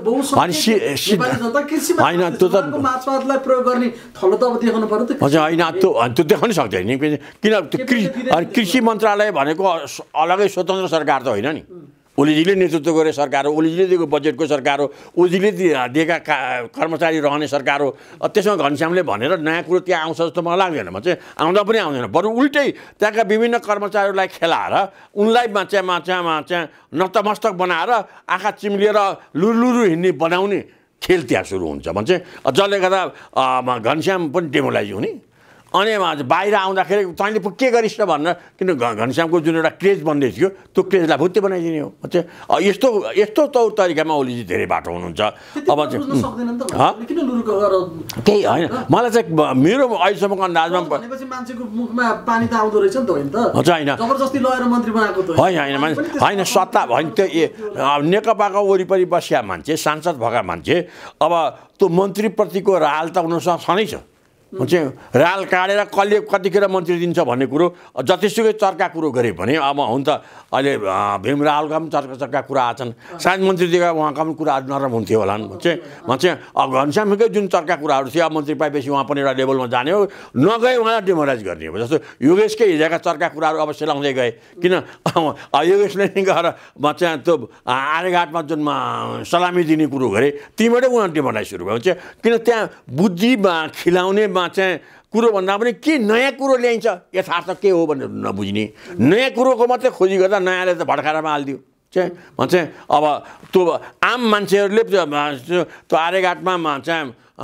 होइन त्यो त मार्क्सवादलाई प्रयोग गर्ने थलो त अब देखाउनु पर्यो त होइन त्यो त्यो देखाउनै सक्दैन नि किन त्यो कृषि कृषि मन्त्रालय भनेको अलगै स्वतन्त्र सरकार त होइन नि ओलीजीले नेतृत्व गरे सरकार हो ओलीजीले दिएको बजेटको सरकार हो ओलीजीले दिएका कर्मचारी रहने सरकार हो त्यसमा घनश्यामले भनेर नयाँ कुरो त्यहाँ आउँछ जस्तो मलाई लाग्दैन म चाहिँ आउँदा पनि आउँदैन बरु उल्टै त्यहाँका विभिन्न कर्मचारीहरूलाई खेलाएर उनलाई माच्या माच्या माच्या नतमस्तक बनाएर आँखा चिम्लिएर लुरुलुरु हिँड्ने बनाउने खेल त्यहाँ सुरु हुन्छ म चाहिँ जसले गर्दा घनश्याम पनि डेमोलाइज हुने अनि बाहिर आउँदाखेरि तैँले के गरिस् र भनेर किन घनश्यामको जुन एउटा क्रेज बन्दै थियो त्यो क्रेजलाई भुत्ते बनाइदिने हो चाहिँ यस्तो यस्तो तौर तरिकामा ओलीजी धेरै बाटो हुनुहुन्छ अब चाहिँ केही होइन मलाई चाहिँ मेरो अहिलेसम्मको अन्दाजमा मान्छेको मुखमा पानी त आउँदो रहेछ नि त होइन त होइन जबरजस्ती लगेर मन्त्री बनाएको त होइन होइन होइन सत्ता होइन त्यो नेकपाको वरिपरि बसिया मान्छे सांसद भएका मान्छे अब त्यो मन्त्रीप्रतिको राल त उनीहरूसँग छँदै छ चाहिँ राल काटेर कसले कतिखेर मन्त्री दिन्छ भन्ने कुरो जतिसुकै चर्का कुरो गरे भने अब हुन त अहिले भीम रावलका पनि चर्का चर्का कुरा आछन् सायद मन्त्री दिएका उहाँका पनि कुरा नरम हुन्थ्यो होला चाहिँ म चाहिँ अब घनश्यामकै जुन चर्का कुराहरू थियो अब मन्त्री पाएपछि उहाँ पनि एउटा लेभलमा जाने हो नगए उहाँलाई डेमोराइज गर्ने हो जस्तो योगेशकै हिजोका चर्का कुराहरू अब सेलाउँदै गए किन योगेशले नि गएर म चाहिँ त्यो आर्यघाटमा जुन सलामी दिने कुरो गरे तीबाटै उहाँ डेमोराइज सुरु भयो चाहिँ किन त्यहाँ बुद्धि खिलाउने चाहिँ कुरो भन्दा पनि के नयाँ कुरो ल्याइन्छ यथार्थ के हो भनेर नबुझ्ने नयाँ कुरोको मात्रै खोजी गर्दा नयाँले त भड्कारामा हालिदियो चाहिँ म चाहिँ अब त्यो आम मान्छेहरूले त्यो आर्यघाटमा चाहिँ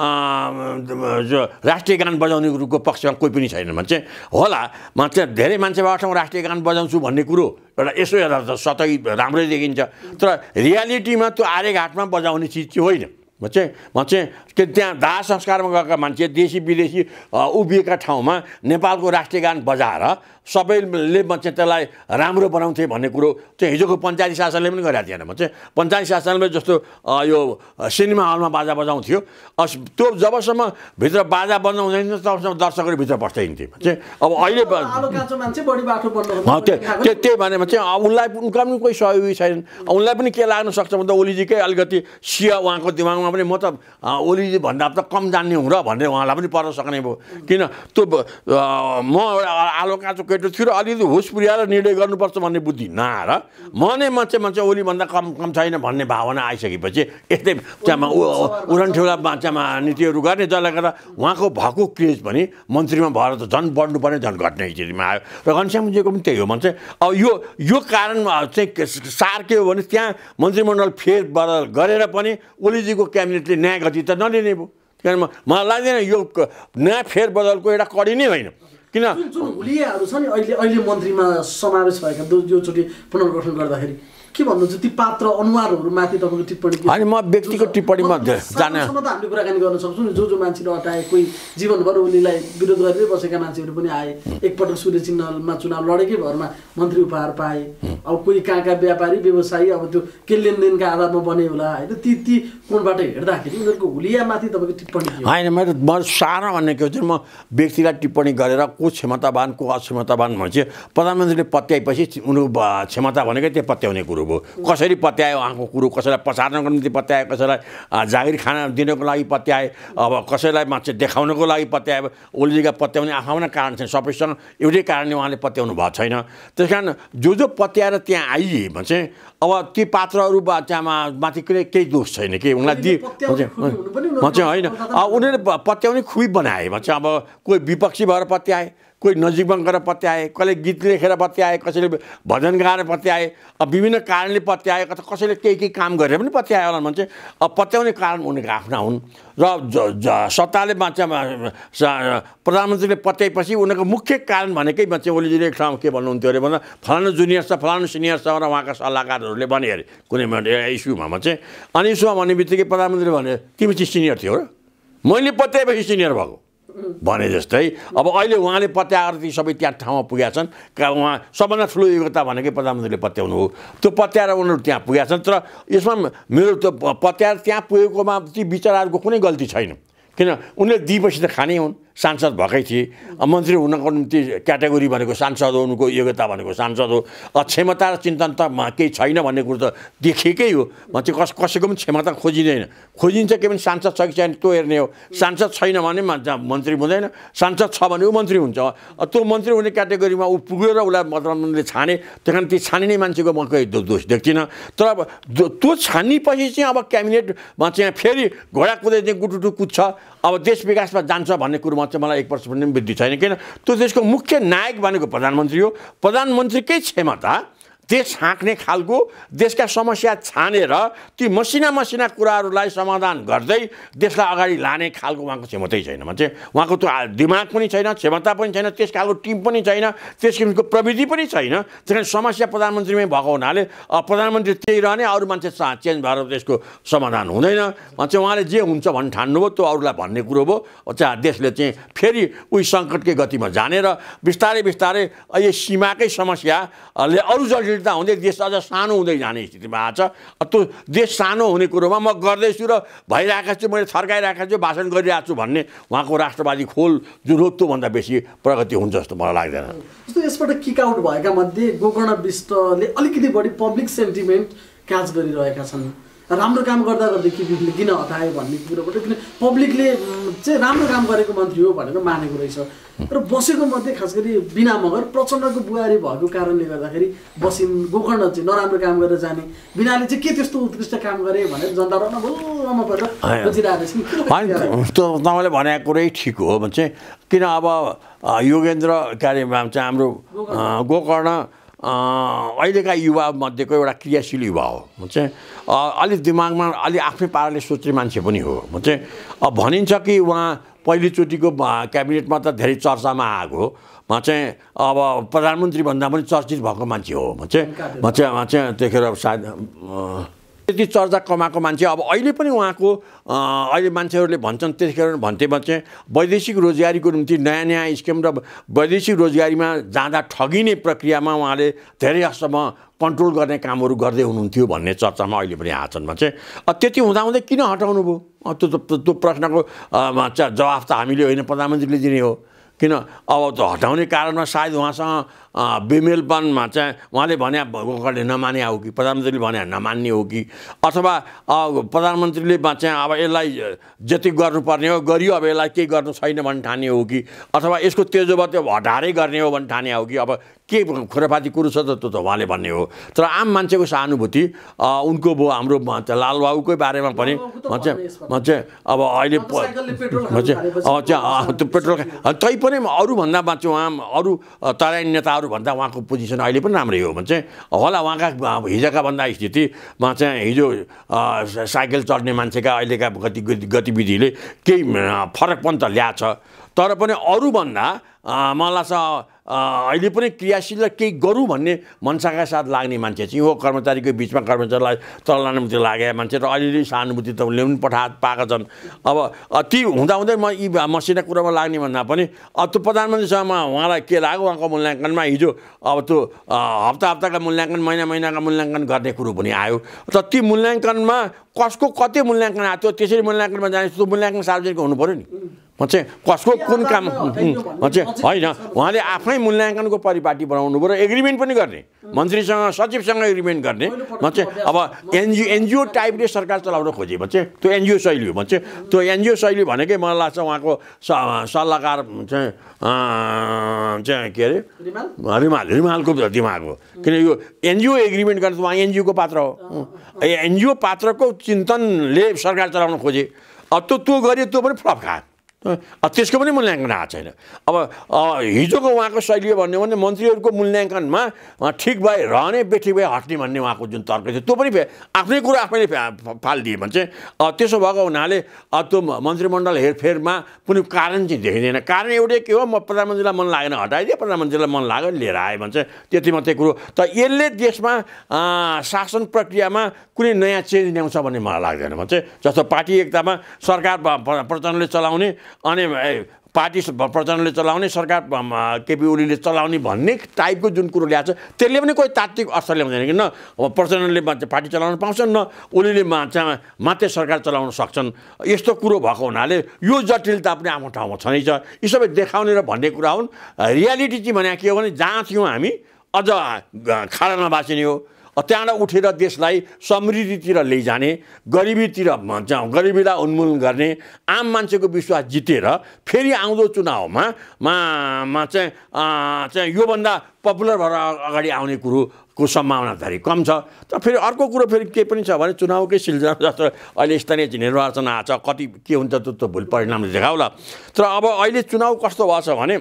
जो राष्ट्रिय गान बजाउने कुरोको पक्षमा कोही पनि छैन भने चाहिँ होला म चाहिँ धेरै मान्छेबाट राष्ट्रिय गान बजाउँछु भन्ने कुरो एउटा यसो हेर्दा त सतै राम्रै देखिन्छ तर रियालिटीमा त्यो आर्यघाटमा बजाउने चिज चाहिँ होइन म चाहिँ म चाहिँ के त्यहाँ दाह संस्कारमा गएका मान्छे देशी विदेशी उभिएका ठाउँमा नेपालको राष्ट्रिय गान बजाएर सबैले म चाहिँ त्यसलाई राम्रो बनाउँथे भन्ने कुरो चाहिँ हिजोको पञ्चायती शासनले पनि गरेको थिएन म चाहिँ पञ्चायती शासनले जस्तो यो सिनेमा हलमा बाजा बजाउँथ्यो त्यो जबसम्म भित्र बाजा बजाउँदैन तबसम्म दर्शकहरू भित्र पस्दैन थिए चाहिँ अब अहिले त्यही भनेमा चाहिँ उनलाई उनका पनि कोही सहयोगी छैन उनलाई पनि के लाग्न सक्छ भने त ओलीजीकै अलिकति सिया उहाँको दिमागमा पनि म त ओलीजी भन्दा त कम जान्ने हुँ र भनेर उहाँलाई पनि पर्न सक्ने भयो किन त्यो म एउटा आलो काँचो केटो थियो र अलिकति होस पुर्याएर निर्णय गर्नुपर्छ भन्ने बुद्धि नआएर म नै मान्छे मान्छे ओलीभन्दा कम कम छैन भन्ने भावना आइसकेपछि यस्तै चामा उडनठेउला बाचामा नीतिहरू गर्ने जसले गर्दा उहाँको भएको क्रेज पनि मन्त्रीमा भएर त झन् बढ्नुपर्ने झन् घट्ने स्थितिमा आयो र घनश्यामजीको पनि त्यही हो मान्छे अब यो यो कारण चाहिँ सार के हो भने त्यहाँ मन्त्रीमण्डल फेरबदल गरेर पनि ओलीजीको क्याबिनेटले न्याय गति त नलिने भयो किनभने मलाई लाग्दैन यो नयाँ फेरबदलको एउटा कडी नै होइन किन जुन हुलियाहरू छ नि अहिले अहिले मन्त्रीमा समावेश भएका योचोटि पुनर्गठन गर्दाखेरि के भन्नुहुन्छ ती पात्र अनुहारहरूमाथि तपाईँको टिप्पणी अनि म व्यक्तिगत टिप्पणीमा जान हामीले कुराकानी गर्न सक्छौँ नि जो जो मान्छेले हटाए कोही जीवनभर उनीलाई विरोध गरेरै बसेका मान्छेहरू पनि आए एकपटक सूर्य चिन्हमा चुनाव लडेकै भरमा मन्त्री उपहार पाए अब कोही कहाँ कहाँ व्यापारी व्यवसायी अब त्यो के लेनदेनका आधारमा बने होला होइन ती ती कोणबाट हेर्दाखेरि उनीहरूको हुलियामाथि तपाईँको टिप्पणी होइन मेरो म सानो भन्ने के हो म व्यक्तिलाई टिप्पणी गरेर को क्षमतावान को अक्षमतावान भन्छ प्रधानमन्त्रीले पत्याएपछि उनीहरूको क्षमता भनेकै त्यो पत्याउने कुरो भयो कसरी पत्यायो उहाँको कुरो कसैलाई पछार्नको निम्ति पत्यायो कसैलाई जागिर खाना दिनको लागि पत्याए अब कसैलाई मान्छे देखाउनको लागि पत्यायो ओलीजीका पत्याउने आफ्ना कारण छैन सबैसँग एउटै कारणले उहाँले पत्याउनु भएको छैन त्यस कारण जो जो पत्याएर त्यहाँ आइए भने अब ती पात्रहरू बाचामा माथि केही दोष छैन कि उनीलाई दि म चाहिँ होइन उनीहरूले पत्याउने खुबी बनाए भन्छ अब कोही विपक्षी भएर पत्याए कोही नजिकमा गएर पत्याए कसैले गीत लेखेर पत्याए कसैले भजन गाएर पत्याए अब विभिन्न कारणले पत्याए कता कसैले केही केही काम गरेर पनि पत्यायो होला भने चाहिँ अब पत्याउने कारण उनीहरूको आफ्ना हुन् र सत्ताले बाचामा प्रधानमन्त्रीले पत्याएपछि उनीहरूको मुख्य कारण भनेकै मान्छे ओलीजीले एक ठाउँमा के भन्नुहुन्थ्यो अरे भन्दा फलानु जुनियर छ फलानु सिनियर छ र उहाँका सल्लाहकारहरूले भने अरे कुनै इस्युमा चाहिँ अनि इस्युमा भन्ने बित्तिकै प्रधानमन्त्रीले भने तिमी चाहिँ सिनियर थियो र मैले पत्याएपछि सिनियर भएको भने जस्तै अब अहिले उहाँले पत्याएर ती सबै त्यहाँ ठाउँमा पुगेका छन् उहाँ सबभन्दा ठुलो योग्यता भनेकै प्रधानमन्त्रीले पत्याउनु हो त्यो पत्याएर उनीहरू त्यहाँ पुगेका छन् तर यसमा मेरो त्यो पत्याएर त्यहाँ पुगेकोमा ती विचारहरूको कुनै गल्ती छैन किन उनले दिएपछि त खाने हुन् सांसद भएकै थिए मन्त्री हुनको निम्ति क्याटेगोरी भनेको सांसद हो उनको योग्यता भनेको सांसद हो क्षमता र चिन्तन त केही छैन भन्ने कुरो त देखिएकै हो म चाहिँ कस कसैको पनि क्षमता खोजिँदैन खोजिन्छ के भने सांसद छ कि छैन त्यो हेर्ने हो सांसद छैन भने मन्त्री हुँदैन सांसद छ भने ऊ मन्त्री हुन्छ त्यो मन्त्री हुने क्याटेगोरीमा ऊ पुगेर उसलाई प्रधानमन्त्रीले छाने त्यही कारण ती छानिने मान्छेको म केही दोष देख्दिनँ तर अब त्यो छानिपछि चाहिँ अब क्याबिनेटमा चाहिँ फेरि घोडा कुदै चाहिँ गुटुटु कुद्छ अब देश विकासमा जान्छ भन्ने कुरोमा चाहिँ मलाई एक पर्सेन्ट पनि वृद्धि छैन किन त्यो देशको मुख्य नायक भनेको प्रधानमन्त्री हो प्रधानमन्त्रीकै क्षमता देश छाक्ने खालको देशका समस्या छानेर ती मसिना मसिना कुराहरूलाई समाधान गर्दै देशलाई अगाडि लाने खालको उहाँको क्षमतै छैन भने उहाँको त्यो दिमाग पनि छैन क्षमता पनि छैन त्यस खालको टिम पनि छैन त्यस किसिमको प्रविधि पनि छैन त्यसकारण समस्या प्रधानमन्त्रीमै भएको हुनाले प्रधानमन्त्री त्यही रहने अरू मान्छे चेन्ज भएर त्यसको समाधान हुँदैन भन्छ उहाँले जे हुन्छ भन्ने ठान्नुभयो त्यो अरूलाई भन्ने कुरो भयो चाहिँ देशले चाहिँ फेरि उही सङ्कटकै गतिमा जाने र बिस्तारै बिस्तारै यो सीमाकै समस्याले अरू जटिल हुँदै देश अझ सानो हुँदै जाने स्थितिमा आएको छ त्यो देश सानो हुने कुरोमा म गर्दैछु र भइरहेको छु मैले थर्काइरहेको छु भाषण गरिरहेको छु भन्ने उहाँको राष्ट्रवादी खोल जुन हो त्योभन्दा बेसी प्रगति हुन्छ जस्तो मलाई लाग्दैन जस्तो यसबाट किक आउट भएका मध्ये गोकर्ण विष्टले अलिकति बढी पब्लिक सेन्टिमेन्ट क्याच गरिरहेका छन् राम्रो काम गर्दा गर्दै कि किन हटायो भन्ने कुरोबाट किन पब्लिकले चाहिँ राम्रो काम गरेको मन्त्री हो भनेर मानेको रहेछ र बसेको मध्ये खास गरी बिना मगर प्रचण्डको बुहारी भएको कारणले गर्दाखेरि बसिन गोकर्ण चाहिँ नराम्रो काम गरेर जाने बिनाले चाहिँ के त्यस्तो उत्कृष्ट काम गरे भनेर जनता र नबोलमा परेर बसिरहेको छ त्यो तपाईँले भनेको कुरै ठिक हो भने चाहिँ किन अब योगेन्द्र कार्यमा चाहिँ हाम्रो गोकर्ण अहिलेका युवामध्येको एउटा क्रियाशील युवा हो चाहिँ अलिक दिमागमा अलि आफ्नै पाराले सोच्ने मान्छे पनि हो म चाहिँ अब भनिन्छ कि उहाँ पहिलोचोटिको क्याबिनेटमा त धेरै चर्चामा आएको हो म चाहिँ अब प्रधानमन्त्री भन्दा पनि चर्चित भएको मान्छे हो म चाहिँ म चाहिँ म चाहिँ त्यतिखेर सायद त्यति चर्चा कमाएको मान्छे अब अहिले पनि उहाँको अहिले मान्छेहरूले भन्छन् त्यतिखेर भन्थेमा चाहिँ वैदेशिक रोजगारीको निम्ति नयाँ नयाँ स्किम र वैदेशिक रोजगारीमा जाँदा ठगिने प्रक्रियामा उहाँले धेरै हदसम्म कन्ट्रोल गर्ने कामहरू गर्दै हुनुहुन्थ्यो भन्ने चर्चामा अहिले पनि आछन् चाहिँ त्यति हुँदाहुँदै किन हटाउनु भयो त्यो त्यो प्रश्नको जवाफ त हामीले होइन प्रधानमन्त्रीले दिने हो किन अब त्यो हटाउने कारणमा सायद उहाँसँग बेमेलपनमा चाहिँ उहाँले भने गोकर्णले नमाने हो कि प्रधानमन्त्रीले भने नमान्ने हो कि अथवा प्रधानमन्त्रीले चाहिँ अब यसलाई जति गर्नुपर्ने हो गरियो अब यसलाई केही गर्नु छैन भन्ने ठाने हो कि अथवा यसको तेजोबत्ती हटारै गर्ने हो भन्ने ठाने हो कि अब के खुरापाती कुरो छ त त्यो त उहाँले भन्ने हो तर आम मान्छेको सहानुभूति उनको भयो हाम्रो लालबाबुकै बारेमा पनि म चाहिँ म चाहिँ अब अहिले म चाहिँ अब चाहिँ त्यो पेट्रोल तै पनि अरूभन्दा चाहिँ उहाँ अरू तराई नेताहरूभन्दा उहाँको पोजिसन अहिले पनि राम्रै हो भने चाहिँ होला उहाँका हिजोका भन्दा स्थितिमा चाहिँ हिजो साइकल चढ्ने मान्छेका अहिलेका गति गतिविधिले केही फरक पनि त ल्याछ तर पनि अरूभन्दा मलाई लाग्छ अहिले पनि क्रियाशील र केही गरौँ भन्ने मनसाका साथ लाग्ने मान्छे चाहिँ हो कर्मचारीको बिचमा कर्मचारीलाई तल्लानुमति लागे मान्छे र अलिअलि सहानुभूति त उसले पनि पठा पाएका छन् अब ती हुँदाहुँदै म यी मसिना कुरामा लाग्ने भन्दा पनि अब त्यो प्रधानमन्त्रीसँग उहाँलाई के लाग्यो उहाँको मूल्याङ्कनमा हिजो अब त्यो हप्ता हप्ताका मूल्याङ्कन महिना महिनाका मूल्याङ्कन गर्ने कुरो पनि आयो त ती मूल्याङ्कनमा कसको कति मूल्याङ्कन आयो त्यो त्यसरी मूल्याङ्कनमा जाने त्यो मूल्याङ्कन सार्वजनिक हुनु पऱ्यो नि म चाहिँ कसको कुन काम म चाहिँ होइन उहाँले आफ्नै मूल्याङ्कनको परिपाटी बनाउनु पऱ्यो एग्रिमेन्ट पनि गर्ने मन्त्रीसँग सचिवसँग एग्रिमेन्ट गर्ने म चाहिँ अब एनजिओ एनजिओ टाइपले सरकार चलाउन खोजे म चाहिँ त्यो एनजिओ शैली हो म चाहिँ त्यो एनजिओ शैली भनेकै मलाई लाग्छ उहाँको सल्लाहकार चाहिँ चाहिँ के अरे रिमाल रिमालको दिमाग हो किन यो एनजिओ एग्रिमेन्ट गर्ने उहाँ एनजिओको पात्र हो एनजिओ पात्रको चिन्तनले सरकार चलाउन खोजे अब त्यो त्यो गरे त्यो पनि फ्लप खायो त्यसको पनि मूल्याङ्कन आएको छैन अब हिजोको उहाँको शैली हो भन्यो भने मन्त्रीहरूको मूल्याङ्कनमा ठिक भए रहने बेठिक भए हट्ने भन्ने उहाँको जुन तर्क थियो त्यो पनि आफ्नै कुरो आफैले फालिदिए भने चाहिँ त्यसो भएको हुनाले त्यो मन्त्रीमण्डल हेरफेरमा कुनै कारण चाहिँ देखिँदैन कारण एउटै के हो म प्रधानमन्त्रीलाई मन लागेन हटाइदिएँ प्रधानमन्त्रीलाई मन लाग्यो लिएर आएँ भने चाहिँ त्यति मात्रै कुरो त यसले देशमा शासन प्रक्रियामा कुनै नयाँ चेन्ज ल्याउँछ भन्ने मलाई लाग्दैन भने चाहिँ जस्तो पार्टी एकतामा सरकार प्रचण्डले चलाउने अनि पार्टी प्रचण्डले चलाउने सरकार केपी ओलीले चलाउने भन्ने टाइपको जुन कुरो ल्याएको छ त्यसले पनि कोही तात्विक असर ल्याउँदैन कि न प्रचण्डले पार्टी चलाउन पाउँछन् न ओलीले मात्रै सरकार चलाउन सक्छन् यस्तो कुरो भएको हुनाले यो जटिलता पनि आफ्नो ठाउँमा छँदै छ यी सबै देखाउने र भन्ने कुरा हुन् रियालिटी चाहिँ भने के हो भने जहाँ थियौँ हामी अझ खाडामा बाँचिने हो त्यहाँबाट उठेर देशलाई समृद्धितिर लैजाने गरिबीतिर गरिबीलाई उन्मूलन गर्ने आम मान्छेको विश्वास जितेर फेरि आउँदो चुनावमा मा चाहिँ चाहिँ योभन्दा पपुलर भएर अगाडि आउने कुरोको सम्भावना धेरै कम छ त फेरि अर्को कुरो फेरि के पनि छ भने चुनावकै सिलसिला जस्तो अहिले स्थानीय निर्वाचन आएको छ कति के हुन्छ त्यो त भोलि परिणामले देखाउला तर अब अहिले चुनाव कस्तो भएको छ भने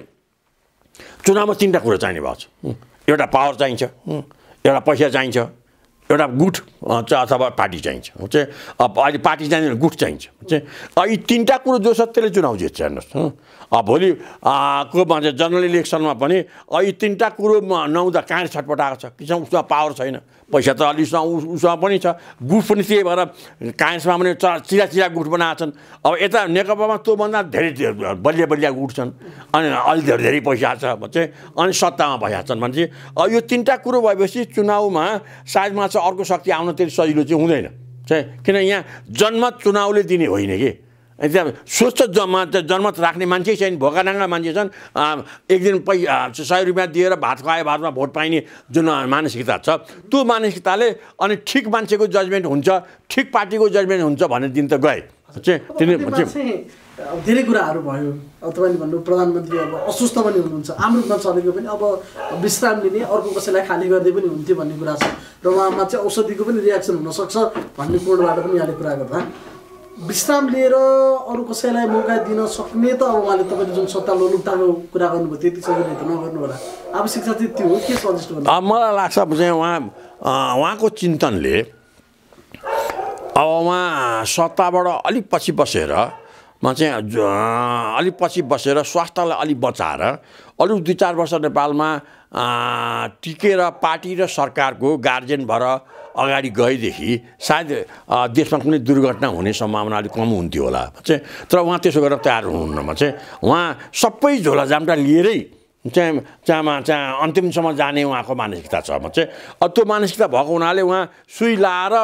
चुनावमा तिनवटा कुरो चाहिने भएको छ एउटा पावर चाहिन्छ एउटा पैसा चाहिन्छ एउटा गुट अथवा पार्टी चाहिन्छ चाहिँ अब अहिले पार्टी चाहिँदैन गुट चाहिन्छ चाहिँ यी तिनवटा कुरो जो छ त्यसले चुनाव जित्छ हेर्नुहोस् अब भोलि को भन्छ जनरल इलेक्सनमा पनि यी तिनवटा कुरो नहुँदा कहाँ छटपटाएको छ किन उसमा पावर छैन पैसा त अलि उसँग पनि छ गुट पनि त्यही भएर काङ्ग्रेसमा पनि चिरा चिरा गुट बनाएको छन् अब यता नेकपामा त्योभन्दा धेरै बलिया बलिया गुट छन् अनि अलि धेरै धेरै पैसा छ चाहिँ अनि सत्तामा भइहाल्छ छन् भने चाहिँ यो तिनवटा कुरो भएपछि चुनावमा सायदमा चाहिँ अर्को शक्ति आउन त्यति सजिलो चाहिँ हुँदैन चाहिँ किन यहाँ जनमत चुनावले दिने होइन कि त्यहाँ स्वच्छ जम्मा जनमत राख्ने मान्छे छैन भोकानाङ्गा मान्छे छन् एक दिन पैसा सय रुपियाँ दिएर भात खुवायो भातमा भोट पाइने जुन मानसिकता छ त्यो मानसिकताले अनि ठिक मान्छेको जजमेन्ट हुन्छ ठिक पार्टीको जजमेन्ट हुन्छ भन्ने दिन त गए चाहिँ धेरै कुराहरू भयो अब तपाईँले भन्नु प्रधानमन्त्री अब अस्वस्थ पनि हुनुहुन्छ आम रूपमा चलेको पनि अब विश्राम लिने अर्को कसैलाई खाली गर्दै पनि हुन्थ्यो भन्ने कुरा छ र उहाँमा चाहिँ औषधिको पनि रियाक्सन हुनसक्छ भन्ने कोणबाट पनि यहाँले कुरा गर्दा विश्राम लिएर अरू कसैलाई मौका दिन सक्ने त अब उहाँले तपाईँले जुन सत्ता लोलुपताको कुरा गर्नुभयो त्यति सजिलै त नगर्नु होला आवश्यकता चाहिँ त्यो हो के सजेस्ट गर्नु मलाई लाग्छ चाहिँ उहाँ उहाँको चिन्तनले अब उहाँ सत्ताबाट अलिक पछि बसेर म चाहिँ अलिक पछि बसेर स्वास्थ्यलाई अलिक बचाएर अरू दुई चार वर्ष नेपालमा टिकेर पार्टी र सरकारको गार्जियन भएर अगाडि गएदेखि सायद देशमा कुनै दुर्घटना हुने सम्भावना अलिक कम हुन्थ्यो होला चाहिँ तर उहाँ त्यसो गरेर तयार हुनुहुन्नमा चाहिँ उहाँ सबै झोलाझाम्टा लिएरै चाहिँ चाहमा चाहिँ अन्तिमसम्म जाने उहाँको मानसिकता छ म चाहिँ त्यो मानसिकता भएको हुनाले उहाँ सुई लाएर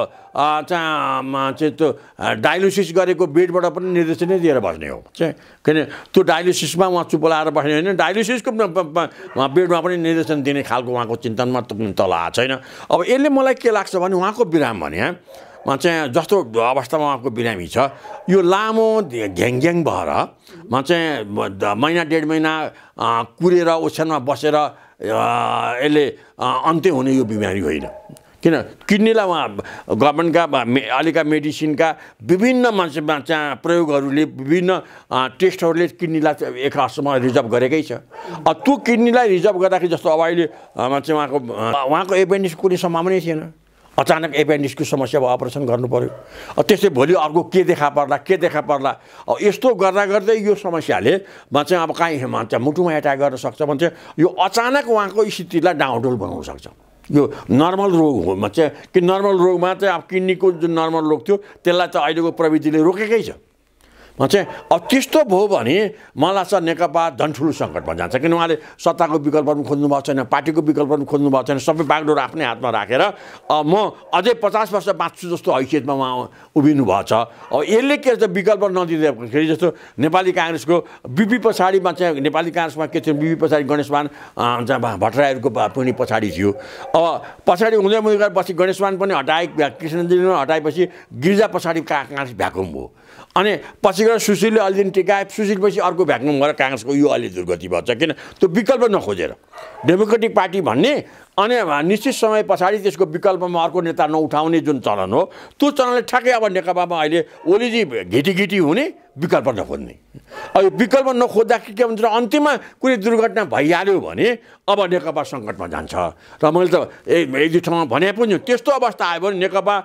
चाहिँ त्यो डायलिसिस गरेको बेडबाट पनि निर्देशन नै दिएर बस्ने हो चाहिँ किन त्यो डायलिसिसमा उहाँ चुप लाएर बस्ने होइन डायलिसिसको बेडमा पनि निर्देशन दिने खालको उहाँको चिन्तनमा तल आएको छैन अब यसले मलाई के लाग्छ भने उहाँको बिराम भने म चाहिँ जस्तो अवस्थामा उहाँको बिरामी छ यो लामो घ्याङ भएर म चाहिँ महिना डेढ महिना कुरेर ओछ्यानमा बसेर यसले अन्त्य हुने यो बिमारी होइन किन किडनीलाई उहाँ गभर्मेन्टका अहिलेका मेडिसिनका विभिन्न मान्छेमा चाहिँ प्रयोगहरूले विभिन्न टेस्टहरूले किडनीलाई एक हदसम्म रिजर्भ गरेकै छ। त्यो किडनीलाई रिजर्भ गर्दाखेरि जस्तो अब अहिले चाहिँ उहाँको उहाँको एपेन्डिक्स कुनै सम्भावनै थिएन, अचानक एपेन्डिक्सको समस्या भयो, अपरेसन गर्नु पर्यो। त्यस्तै भोलि अर्को के देखा पर्ला के देखा पर्ला अब यस्तो गर्दा गर्दै यो समस्याले चाहिँ अब काहीँ भन्छ मुटुमा एट्याक गर्न सक्छ भन्छ। यो अचानक उहाँको स्थितिलाई डाउनडोल बनाउन सक्छ। यो नर्मल रोग हो चाहिँ कि नर्मल रोगमा चाहिँ अब किडनीको जुन नर्मल रोग थियो त्यसलाई त अहिलेको प्रविधिले रोकेकै छ चाहिँ। अब त्यस्तो भयो भने मलाई लाग्छ नेकपा झन् ठुलो सङ्कटमा जान्छ, किन उहाँले सत्ताको विकल्प पनि खोज्नु भएको छैन, पार्टीको विकल्प पनि खोज्नु भएको छैन। सबै बागडोर आफ्नै हातमा राखेर म अझै पचास वर्ष बाँच्छु जस्तो हैसियतमा उहाँ उभिनु भएको छ। अब यसले के छ विकल्प नदिँदाखेरि जस्तो नेपाली काङ्ग्रेसको बिपी पछाडिमा चाहिँ नेपाली काङ्ग्रेसमा के थियो, बिपी पछाडि गणेशमान भट्टराईहरूको पनि पछाडि थियो। अब पछाडि हुँदै हुँदै गएर पछि गणेशमान पनि हटाए, कृष्णजीले हटाएपछि गिरिजा पछाडि काङ्ग्रेस भ्याकुम भयो। अनि पछि गएर सुशीलले अलि दिन टिकाए, सुशीलपछि अर्को भ्याकुम भएर काङ्ग्रेसको यो अलि दुर्गति भएको छ, किन त्यो विकल्प नखोजेर डेमोक्रेटिक पार्टी भन्ने अनि निश्चित समय पछाडि त्यसको विकल्पमा अर्को नेता नउठाउने जुन चलन हो त्यो चलनले ठ्याक्कै अब नेकपामा अहिले ओलीजी घिटिघिटी हुने, विकल्प नखोज्ने। अब विकल्प नखोज्दाखेरि के भन्छ अन्तिममा कुनै दुर्घटना भइहाल्यो भने अब नेकपा सङ्कटमा जान्छ। र मैले त एक दुई ठाउँमा भने पनि त्यस्तो अवस्था आयो भने नेकपा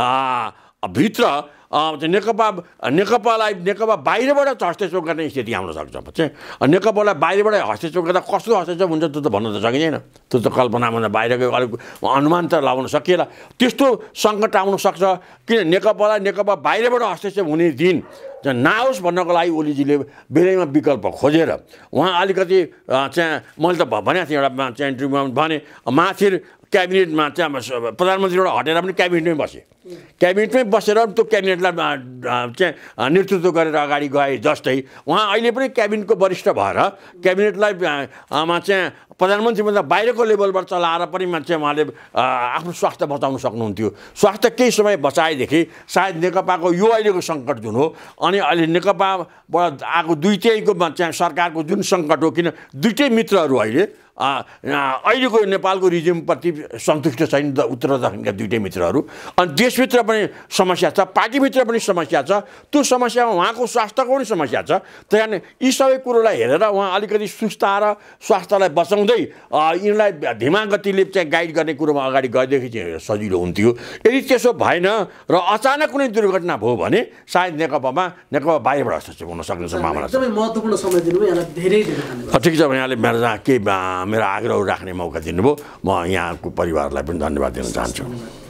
भित्र नेकपा नेकपालाई नेकपा बाहिरबाट हस्तक्षेप गर्ने स्थिति आउन सक्छ। चाहिँ नेकपालाई बाहिरबाट हस्तक्षेप गर्दा कस्तो हस्तक्षेप हुन्छ त्यो त भन्न त सकिँदैन, त्यो त कल्पनाभन्दा बाहिरको अलिक अनुमान त लगाउन सकिएला। त्यस्तो सङ्कट आउन सक्छ किन नेकपालाई नेकपा बाहिरबाट हस्तक्षेप हुने दिन नआओस् भन्नको लागि ओलीजीले बेलैमा विकल्प खोजेर उहाँ अलिकति चाहिँ मैले त भनेको थिएँ एउटा चाहिँ इन्टरभ्यूमा भने माथि क्याबिनेटमा चाहिँ प्रधानमन्त्रीबाट हटेर पनि क्याबिनेटमै बसे, क्याबिनेटमै बसेर त्यो क्याबिनेटलाई चाहिँ नेतृत्व गरेर अगाडि गए। जस्तै उहाँ अहिले पनि क्याबिनेटको वरिष्ठ भएर क्याबिनेटलाई चाहिँ प्रधानमन्त्रीभन्दा बाहिरको लेभलबाट चलाएर पनि मान्छे उहाँले आफ्नो स्वास्थ्य बचाउन सक्नुहुन्थ्यो। स्वास्थ्य केही समय बचाएदेखि सायद नेकपाको यो अहिलेको सङ्कट जुन हो अनि अहिले नेकपाबाट आएको दुईटैको चाहिँ सरकारको जुन सङ्कट हो, किन दुईटै मित्रहरू अहिले अहिलेको नेपालको रिजिमप्रति सन्तुष्ट छैन, उत्तर र दक्षिणका दुईटै मित्रहरू। अनि देशभित्र पनि समस्या छ, पार्टीभित्र पनि समस्या छ, त्यो समस्यामा उहाँको स्वास्थ्यको पनि समस्या छ। त्यही कारण यी सबै कुरोलाई हेरेर उहाँ अलिकति सुस्ताएर स्वास्थ्यलाई बचाउँदै यिनलाई धिमा गतिले चाहिँ गाइड गर्ने कुरोमा अगाडि गएदेखि चाहिँ सजिलो हुन्थ्यो। यदि त्यसो भएन र अचानक कुनै दुर्घटना भयो भने सायद नेकपामा नेकपा बाहिरबाट हस्तक्षेप हुन सक्ने सम्भावना छ। एकदमै महत्त्वपूर्ण समय दिनुभयो, यहाँलाई धेरै धेरै धन्यवाद। ठिक छ, यहाँले मेरो जहाँ केही मेरो आग्रह राख्ने मौका दिनुभयो, म यहाँको परिवारलाई पनि धन्यवाद दिन चाहन्छु।